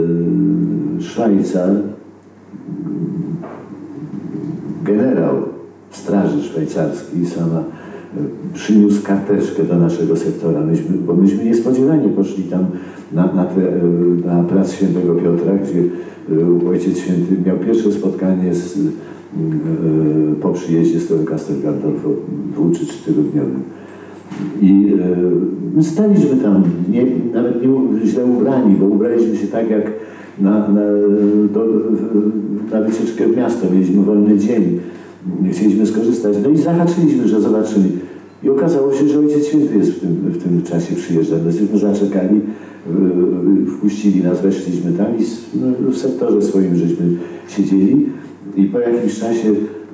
Speaker 4: Szwajcar, generał Straży Szwajcarskiej sama przyniósł karteczkę do naszego sektora, myśmy, bo myśmy niespodziewanie poszli tam na, na, te, na plac Świętego Piotra, gdzie Ojciec Święty miał pierwsze spotkanie z, po przyjeździe z tego Castelgandolfo dwu czy trzytygodniowym. I my staliśmy tam, nie, nawet nie źle ubrani, bo ubraliśmy się tak jak na, na, do, na wycieczkę w miasto, mieliśmy wolny dzień. Chcieliśmy skorzystać, no i zahaczyliśmy, że zobaczymy. I okazało się, że Ojciec Święty jest w tym, w tym czasie przyjeżdżał. Myśmy zaczekali, wpuścili nas, weszliśmy tam i no, w sektorze swoim żeśmy siedzieli i po jakimś czasie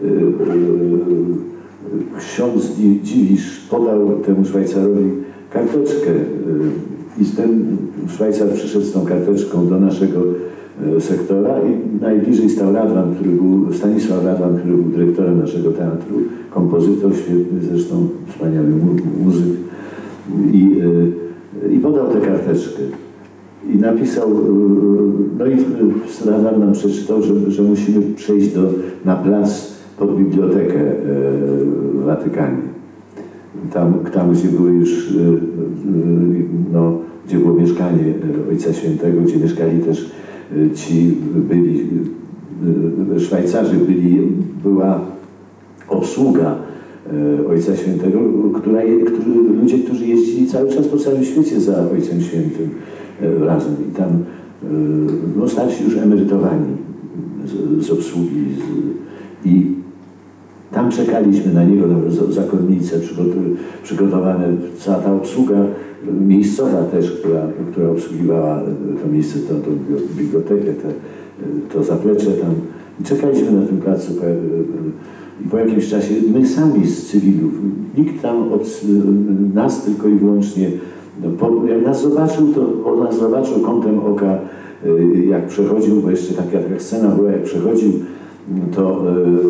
Speaker 4: ksiądz Dziwisz podał temu Szwajcarowi karteczkę i ten Szwajcar przyszedł z tą karteczką do naszego sektora i najbliżej stał Radwan, który był, Stanisław Radwan, który był dyrektorem naszego teatru, kompozytor świetny, zresztą wspaniały mu muzyk i, i podał tę karteczkę i napisał, no i Radwan nam przeczytał, że, że musimy przejść do, na plac pod bibliotekę w Watykanie. Tam, tam gdzie były już, no, gdzie było mieszkanie Ojca Świętego, gdzie mieszkali też ci byli, Szwajcarzy byli, była obsługa Ojca Świętego, która, który, ludzie, którzy jeździli cały czas po całym świecie za Ojcem Świętym razem. I tam no, starsi już emerytowani z, z obsługi. Z, I tam czekaliśmy na niego, na zakonnice przygotowane, cała ta obsługa miejscowa też, która, która obsługiwała to miejsce, to, to bibliotekę, te, to zaplecze tam. I czekaliśmy na tym placu i po jakimś czasie my sami z cywilów, nikt tam od nas tylko i wyłącznie, no, po, jak nas zobaczył, to on nas zobaczył kątem oka, jak przechodził, bo jeszcze taka, taka scena była, jak przechodził, to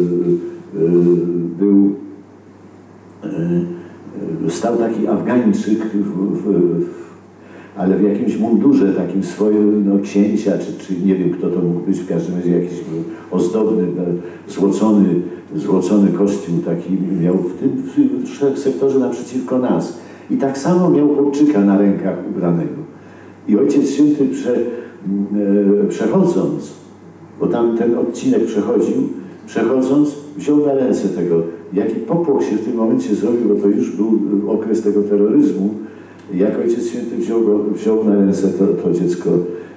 Speaker 4: był, stał taki Afgańczyk, w, w, w, ale w jakimś mundurze takim swoim, no, księcia, czy, czy nie wiem kto to mógł być, w każdym razie jakiś ozdobny, złocony, złocony kostium taki miał w tym w sektorze naprzeciwko nas. I tak samo miał chłopczyka na rękach ubranego. I Ojciec Święty prze, przechodząc, bo tam ten odcinek przechodził, przechodząc, wziął na ręce tego. Jaki popłoch się w tym momencie zrobił, bo to już był okres tego terroryzmu, jak Ojciec Święty wziął, go, wziął na ręce to, to dziecko,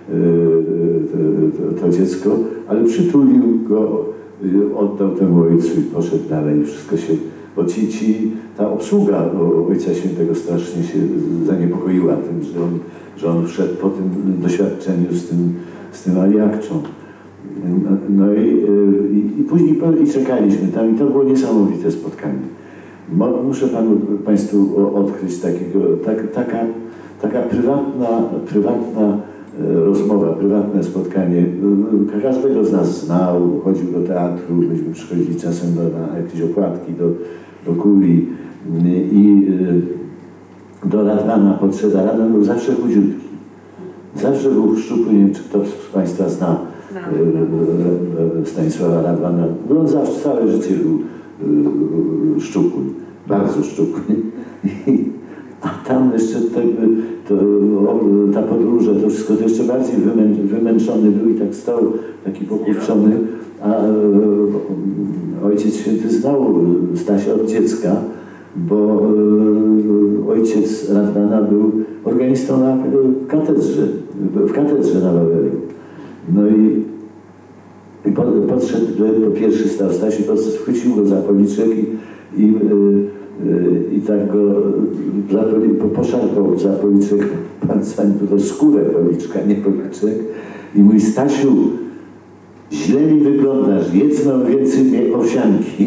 Speaker 4: to, to, to dziecko, ale przytulił go, oddał temu ojcu i poszedł dalej i wszystko się, bo ci, ci, ta obsługa Ojca Świętego strasznie się zaniepokoiła tym, że on, że on wszedł po tym doświadczeniu z tym, z tym aliakczą. No i, i, i później i czekaliśmy tam i to było niesamowite spotkanie. Muszę panu, Państwu odkryć takiego, tak, taka, taka prywatna, prywatna rozmowa, prywatne spotkanie. Każdego z nas znał, chodził do teatru, myśmy przychodzili czasem do, na jakieś okładki, do, do kurii i do Radwana podszedł. Radwan był zawsze chudziutki. Zawsze był szczupły, nie wiem, czy ktoś z Państwa zna Stanisława Radwana. No, on zawsze całe życie był szczupły, bardzo szczupły. A tam jeszcze to, to, ta podróże, to wszystko, to jeszcze bardziej wymę, wymęczony był i tak stał taki pokurczony, a Ojciec Święty znał Stasia od dziecka, bo ojciec Radwana był organistą na katedrze, w katedrze na Wawelu. No i, i podszedł, po pierwszy stał Stasiu, chwycił go za policzek i, i, i, i tak go za, poszarpał za policzek palcami, to skórę policzka, nie policzek. I mój Stasiu, źle mi wyglądasz, jedz no więcej owsianki.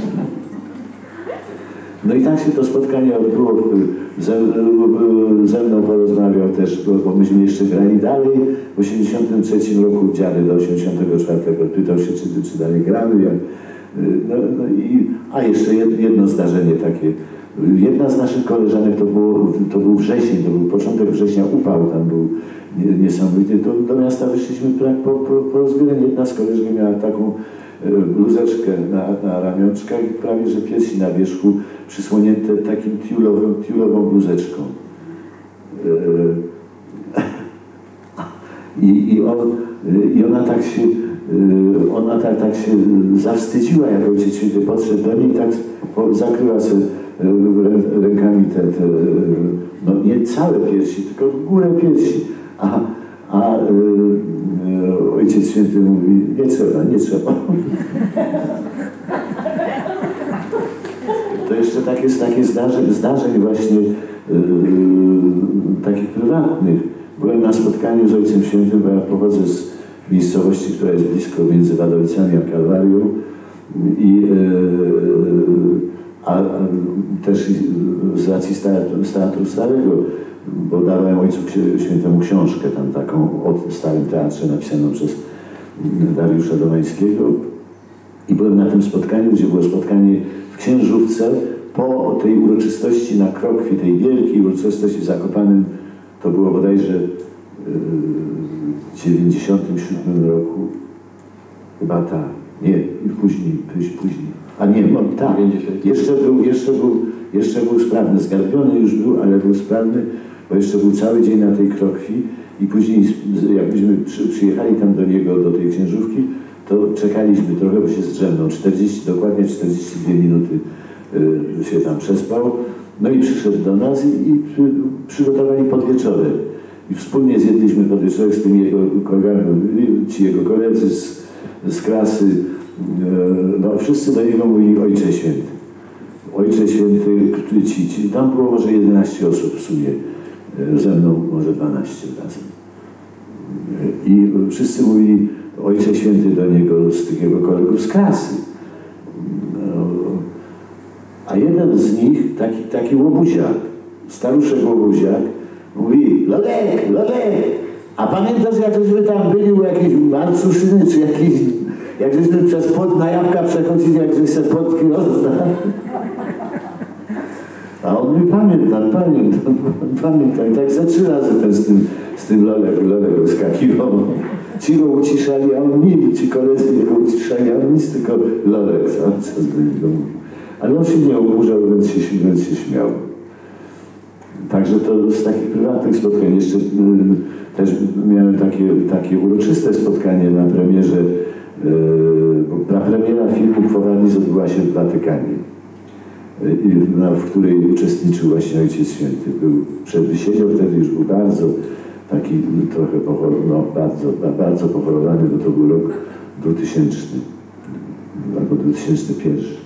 Speaker 4: No i tak się to spotkanie odbyło. Ze, ze mną porozmawiał też, bo, bo myśmy jeszcze grali dalej. W osiemdziesiątym trzecim roku dziady do osiemdziesiątego czwartego pytał się, czy, czy dalej gramy. Jak, no, no i, a jeszcze jedno zdarzenie takie. Jedna z naszych koleżanek, to, było, to był wrzesień, to był początek września, upał tam był niesamowity. To do miasta wyszliśmy po, po, po rozbieraniu. Jedna z koleżanek miała taką bluzeczkę na, na ramionczkach i prawie że piersi na wierzchu przysłonięte takim tiulowym, tiulową bluzeczką. I, i, on, I ona tak się, ona tak, tak się zawstydziła, jak Ojciec Święty podszedł do niej, tak zakryła sobie rękami te, te, no nie całe piersi, tylko górę piersi. A, a y, y, Ojciec Święty mówi, nie trzeba, nie trzeba. To jeszcze tak jest takie zdarzeń, zdarzeń właśnie y, y, takich prywatnych. Byłem na spotkaniu z Ojcem Świętym, bo ja pochodzę z miejscowości, która jest blisko między Wadowicami a Kalwarią. I, y, a, a też z racji Teatru Starego, bo dałem Ojcu Świętemu książkę tam taką o Starym Teatrze napisaną przez Dariusza Domańskiego. I byłem na tym spotkaniu, gdzie było spotkanie w Księżówce po tej uroczystości na Krokwie, tej wielkiej uroczystości w Zakopanem. To było bodajże w dziewięćdziesiątym siódmym roku. Chyba tak. Nie, później, później. A nie, no, tak. Jeszcze był, jeszcze był, jeszcze był sprawny. Zgarbiony już był, ale był sprawny, bo jeszcze był cały dzień na tej Krokwi i później, jak myśmy przy, przyjechali tam do niego, do tej księżówki, to czekaliśmy trochę, bo się zdrzemnął. czterdzieści, dokładnie czterdzieści dwie minuty y, się tam przespał. No i przyszedł do nas i, i przy, przygotowali podwieczorek. I wspólnie zjedliśmy podwieczorek z tymi jego kolegami, ci jego koledzy z, z klasy. No, wszyscy do niego mówili Ojcze Święty. Ojcze Święty, który ci, ci. Tam było może jedenaście osób w sumie, ze mną może dwanaście razem. I wszyscy mówili Ojcze Święty do niego z tych jego kolegów z klasy. No, a jeden z nich, taki, taki łobuziak, staruszek łobuziak, mówi Lolek, Lolek, a pamiętasz, jak żeśmy tam byli u jakiejś Marcuszyny, czy jakiejś, jak żeśmy przez płot na Jabłka przechodzili, jak żeśmy se płotki rozdali. A on mówi, pamiętam, pamiętam, pamiętam. I tak za trzy razy ten z tym, z tym Lolek, Lolek wyskakiwał. Ci go uciszali, a on nie, ci koledzy go uciszali, a on nic, tylko Lolek cały czas do niego mówił. Ale on się nie oburzał, więc się, więc się śmiał. Także to z takich prywatnych spotkań. Jeszcze y, też miałem takie, takie uroczyste spotkanie na premierze, y, bo premiera filmu Quo Vadis odbyła się w Watykanie, y, na, w której uczestniczył właśnie Ojciec Święty. Był, przedwysiedział wtedy, już był bardzo taki trochę pochorowany, no, bardzo, bardzo pochorowany, bo to był rok dwutysięczny albo dwa tysiące pierwszy.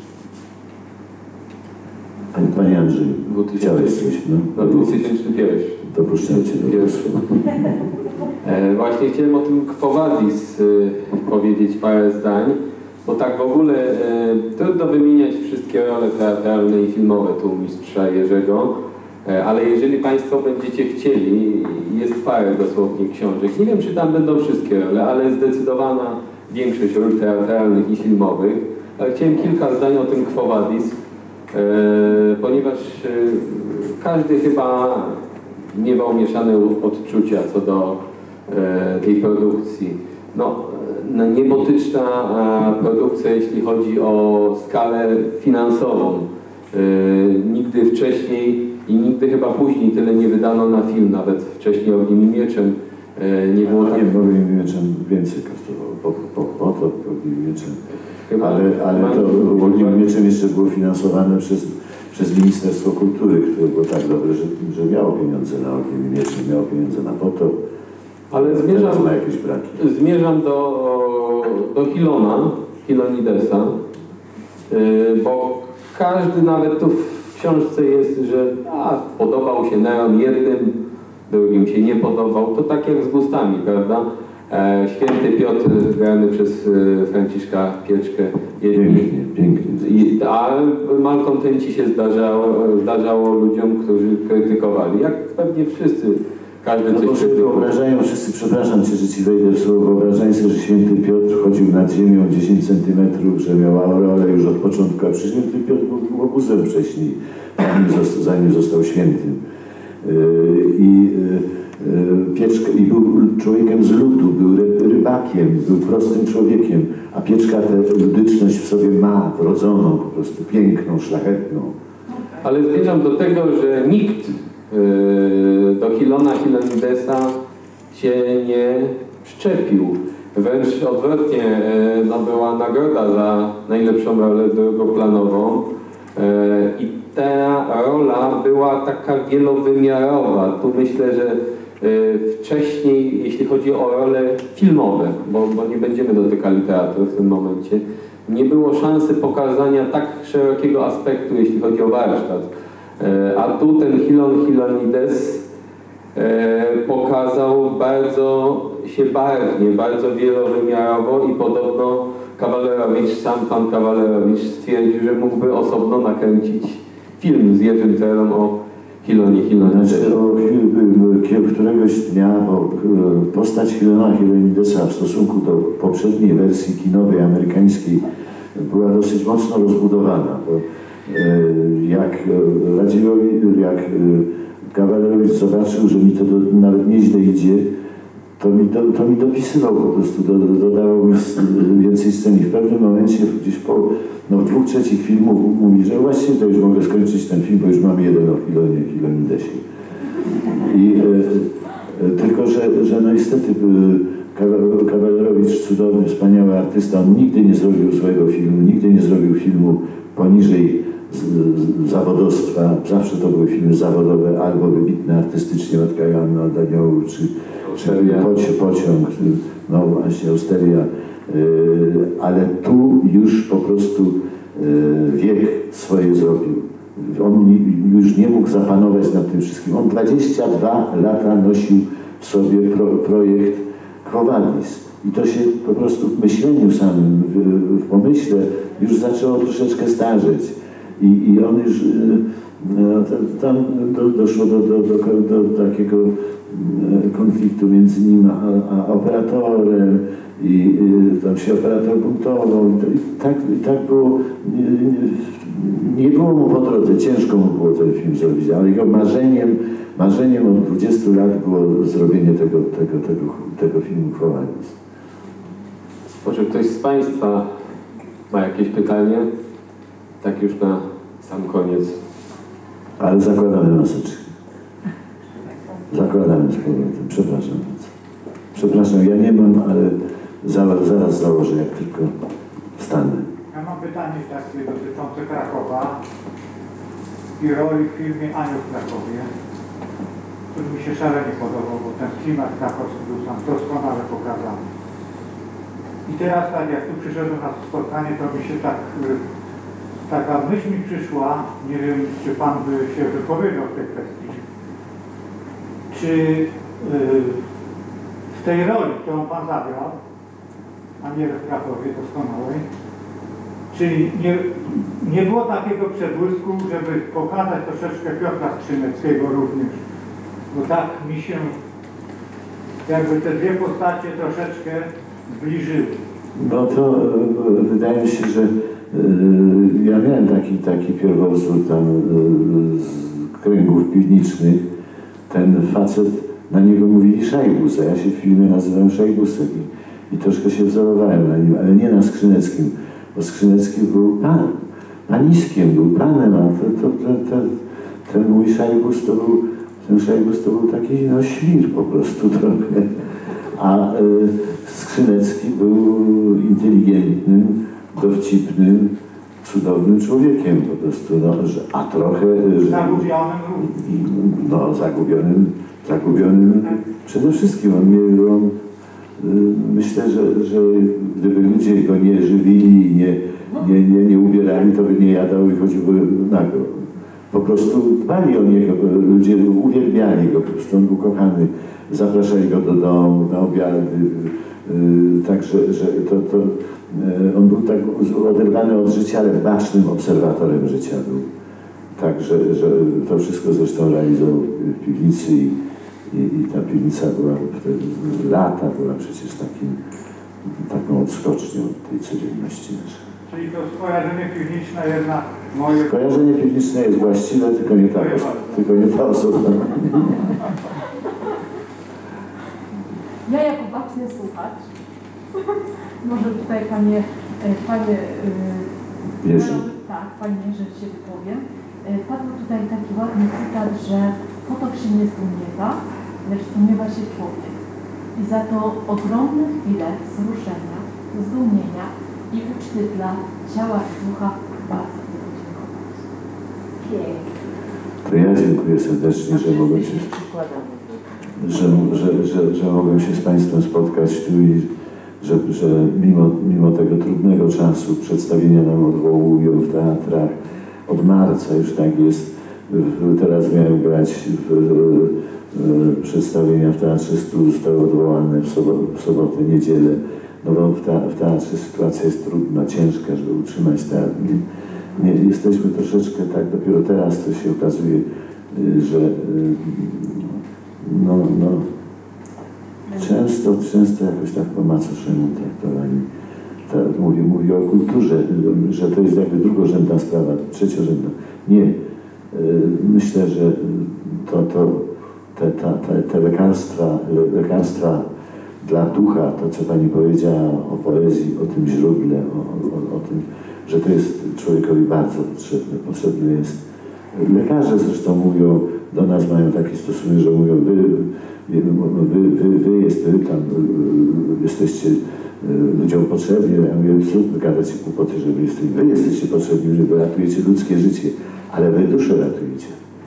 Speaker 4: Panie, Panie Andrzej, chciałeś coś, no?
Speaker 3: No, dwa tysiące pierwszy.
Speaker 4: Dopuszczam Cię do
Speaker 3: pierwszy. E, właśnie chciałem o tym Quo Vadis y, powiedzieć parę zdań, bo tak w ogóle e, trudno wymieniać wszystkie role teatralne i filmowe tu mistrza Jerzego, e, ale jeżeli Państwo będziecie chcieli, jest parę dosłownie książek. Nie wiem, czy tam będą wszystkie role, ale zdecydowana większość ról teatralnych i filmowych. Ale chciałem kilka zdań o tym Quo Vadis. E, ponieważ e, każdy chyba miewał mieszane odczucia co do e, tej produkcji. No, no, niebotyczna e, produkcja, jeśli chodzi o skalę finansową. E, nigdy wcześniej i nigdy chyba później tyle nie wydano na film, nawet wcześniej Ogniem i Mieczem e, nie było tak...
Speaker 4: Nie, Ogniem i Mieczem więcej kosztowało, po, po, po to Ogniem i Mieczem. Ale, ale to Ogniem i Mieczem jeszcze było finansowane przez, przez Ministerstwo Kultury, które było tak dobre, że, że miało pieniądze na Ogniem i Mieczem, miało pieniądze na Potop.
Speaker 3: Ale zmierzam,
Speaker 4: ma jakieś braki.
Speaker 3: zmierzam do, do Hilona, Hilonidesa, yy, bo każdy nawet tu w książce jest, że a, podobał się Neron jednym, drugim się nie podobał. To tak jak z gustami, prawda? E, Święty Piotr grany przez e, Franciszka Pieczkę.
Speaker 4: Pięknie, pięknie.
Speaker 3: I, a malkontenci się zdarzało, zdarzało ludziom, którzy krytykowali. Jak pewnie wszyscy. Każdy
Speaker 4: no
Speaker 3: coś
Speaker 4: bo sobie wyobrażają, wszyscy, przepraszam Cię, że Ci wejdę w słowo, wyobrażają sobie, że Święty Piotr chodził nad ziemią dziesięć centymetrów, że miał aureolę już od początku, a przecież Święty Piotr był łobuzem wcześniej, zanim został, zanim został świętym. Yy, I Pieczka, i był człowiekiem z ludu, był rybakiem, był prostym człowiekiem, a Pieczka tę ludyczność w sobie ma, wrodzoną, po prostu piękną, szlachetną.
Speaker 3: Ale zmierzam do tego, że nikt yy, do Hilona Hilonidesa się nie przyczepił. Wręcz odwrotnie, yy, no była nagroda za najlepszą rolę drugoplanową yy, i ta rola była taka wielowymiarowa. Tu myślę, że yy, wcześniej, jeśli chodzi o role filmowe, bo, bo nie będziemy dotykali teatru w tym momencie, nie było szansy pokazania tak szerokiego aspektu, jeśli chodzi o warsztat. A tu ten Hilon Hilonides pokazał bardzo się barwnie, bardzo wielowymiarowo i podobno Kawalerowicz, sam pan Kawalerowicz stwierdził, że mógłby osobno nakręcić film z Jerzym Trelą o Hilonie Hilonidesie.
Speaker 4: Znaczy, któregoś dnia, bo postać Hilona Hilonidesa w stosunku do poprzedniej wersji kinowej, amerykańskiej, była dosyć mocno rozbudowana. Bo jak Radziwiłł, jak Kawalerowicz zobaczył, że mi to do, nawet nieźle idzie, to mi, do, to mi dopisywał po prostu, do, do, dodawał mi więcej scen. I w pewnym momencie, gdzieś po no, w dwóch trzecich filmów mówi, że właściwie to już mogę skończyć ten film, bo już mam jeden o Hilonie Hilonidesie. I e, e, tylko, że, że no niestety e, Kawalerowicz, cudowny, wspaniały artysta, on nigdy nie zrobił złego filmu, nigdy nie zrobił filmu poniżej z, z, zawodowstwa. Zawsze to były filmy zawodowe albo wybitne artystycznie, Matka Joanna od Aniołów, czy, czy poci, Pociąg, no właśnie Austeria. Yy, ale tu już po prostu yy, wiek swoje zrobił. On już nie mógł zapanować nad tym wszystkim. On dwadzieścia dwa lata nosił w sobie pro, projekt Quo Vadis. I to się po prostu w myśleniu samym, w, w pomyśle już zaczęło troszeczkę starzeć. I, i on już, no, tam do, doszło do, do, do, do takiego konfliktu między nim a, a operatorem i, i tam się operator buntował. I, to, i, tak, i tak było, nie, nie, nie było mu po drodze, ciężko mu było ten film zrobić, ale jego marzeniem, marzeniem od dwudziestu lat było zrobienie tego, tego, tego, tego filmu Quo Vadis.
Speaker 3: Może ktoś z Państwa ma jakieś pytanie? Tak już na sam koniec.
Speaker 4: Ale zakładamy maseczki. Zakładamy z powrotem. Przepraszam bardzo. Przepraszam, ja nie mam, ale zaraz, zaraz założę, jak tylko wstanę.
Speaker 5: Ja mam pytanie takie dotyczące Krakowa i roli w filmie Anioł w Krakowie, który mi się szalenie podobał, bo ten klimat krakowski był tam doskonale pokazany. I teraz tak, jak tu przyszedłem na to spotkanie, to mi się tak, taka myśl mi przyszła, nie wiem, czy Pan by się wypowiedział w tej kwestii. Czy yy, w tej roli, którą Pan zagrał, Aniele w Krakowie doskonałej, czy nie, nie było takiego przebłysku, żeby pokazać troszeczkę Piotra Skrzyneckiego również? Bo tak mi się jakby te dwie postacie troszeczkę zbliżyły.
Speaker 4: No to e, wydaje mi się, że e, ja miałem taki, taki pierwowzór tam e, z kręgów piwniczych. Ten facet, na niego mówili Szajbus, a ja się w filmie nazywam Szajbusem i, i troszkę się wzorowałem na nim, ale nie na Skrzyneckim, bo Skrzynecki był pan, paniskiem, był panem, a to, to, to, to, ten mój Szajbus to był, ten Szajbus to był taki no, świr po prostu trochę. A y, Skrzynecki był inteligentnym, dowcipnym, cudownym człowiekiem po prostu, no, że, a trochę... Że,
Speaker 5: zagubionym
Speaker 4: no, zagubionym, zagubionym przede wszystkim. On, nie, on, y, myślę, że, że gdyby ludzie go nie żywili i nie, nie, nie, nie ubierali, to by nie jadał i chodziłby nago. Po prostu dbali o niego, ludzie uwielbiali go, po prostu on był kochany. Zapraszali go do domu, na obiady, yy, także że to, to, yy, on był tak oderwany od życia, ale bacznym obserwatorem życia był. Także, że to wszystko zresztą realizował w piwnicy i, i, i ta piwnica była wtedy, lata była przecież takim, taką odskocznią tej codzienności naszej.
Speaker 5: Czyli to skojarzenie piwniczne jednak moje...
Speaker 4: Skojarzenie piwniczne jest właściwe, tylko nie ta, tylko nie ta osoba.
Speaker 6: Ja jako baczny słuchacz, może tutaj panie, panie
Speaker 4: Jerzy.
Speaker 6: tak, panie Jerzy się wypowiem. Padł tutaj taki ładny cytat, że potok się nie zdumiewa, lecz zdumiewa się człowiek. I za to ogromne chwile wzruszenia, zdumienia i uczty dla ciała i ducha bardzo dziękuję. Pięknie.
Speaker 4: To ja dziękuję serdecznie, że mogłem się, że, że, że, że mogłem się z Państwem spotkać tu i że, że mimo, mimo tego trudnego czasu przedstawienia nam odwołują w teatrach. Od marca już tak jest. Teraz miałem grać w, w, w przedstawienia w Teatrze Stu, zostały odwołane w, sobo, w sobotę, niedzielę. No bo w, te, w teatrze sytuacja jest trudna, ciężka, żeby utrzymać teatr. Nie, nie, jesteśmy troszeczkę tak, dopiero teraz to się okazuje, że no, no, często, często jakoś tak po macoszemu traktowani. Ta, mówię, mówię o kulturze, że to jest jakby drugorzędna sprawa, trzeciorzędna. Nie. Myślę, że to, to, te, ta, te, te lekarstwa, lekarstwa dla ducha, to co Pani powiedziała o poezji, o tym źródle, o, o, o tym, że to jest człowiekowi bardzo potrzebne. Potrzebne jest. Lekarze zresztą mówią, do nas mają taki stosunek, że mówią, wy, wy, wy, wy, wy, jest, wy tam jesteście ludziom potrzebni. Ja mówię, zróbmy gadać kłopoty, że wy jesteście, wy jesteście potrzebni, że wy ratujecie ludzkie życie, ale wy duszę ratujecie.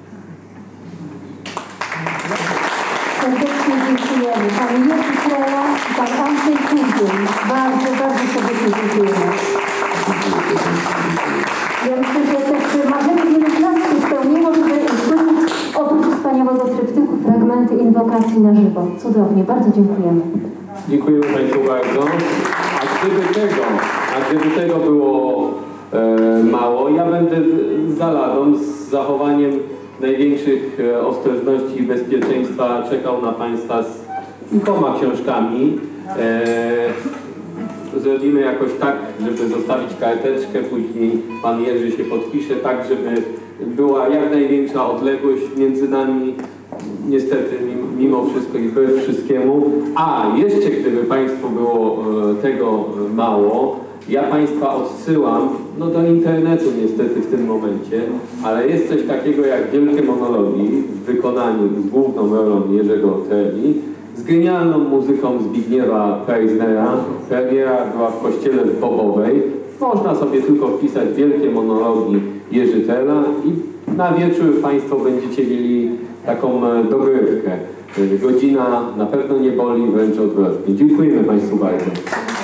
Speaker 2: Serdecznie dziękujemy. Pan Jerzy Kreja i pan Andrzej Kurzyn. Bardzo, bardzo serdecznie dziękujemy. Ja myślę, że też marzenie wielu z nas się spełniło, żeby usłyszeć oprócz wspaniałego tryptyku fragmenty inwokacji na żywo. Cudownie, bardzo dziękujemy.
Speaker 3: Dziękujemy Państwu bardzo. A gdyby tego, a gdyby tego było e, mało, ja będę za ladą z zachowaniem największych e, ostrożności i bezpieczeństwa czekał na Państwa z kilkoma książkami. E, zrobimy jakoś tak, żeby zostawić karteczkę, później Pan Jerzy się podpisze, tak żeby była jak największa odległość między nami. Niestety, mimo wszystko i wbrew wszystkiemu. A jeszcze gdyby Państwu było e, tego mało, ja Państwa odsyłam no, do internetu niestety w tym momencie, ale jest coś takiego jak Wielkie Monologi w wykonaniu z główną rolą Jerzego Treli, z genialną muzyką Zbigniewa Preisnera. Premiera była w kościele w Bobowej. Można sobie tylko wpisać Wielkie Monologi Jerzy Trela i na wieczór Państwo będziecie mieli taką dogrywkę. Godzina na pewno nie boli, wręcz odwrotnie. Dziękujemy Państwu bardzo.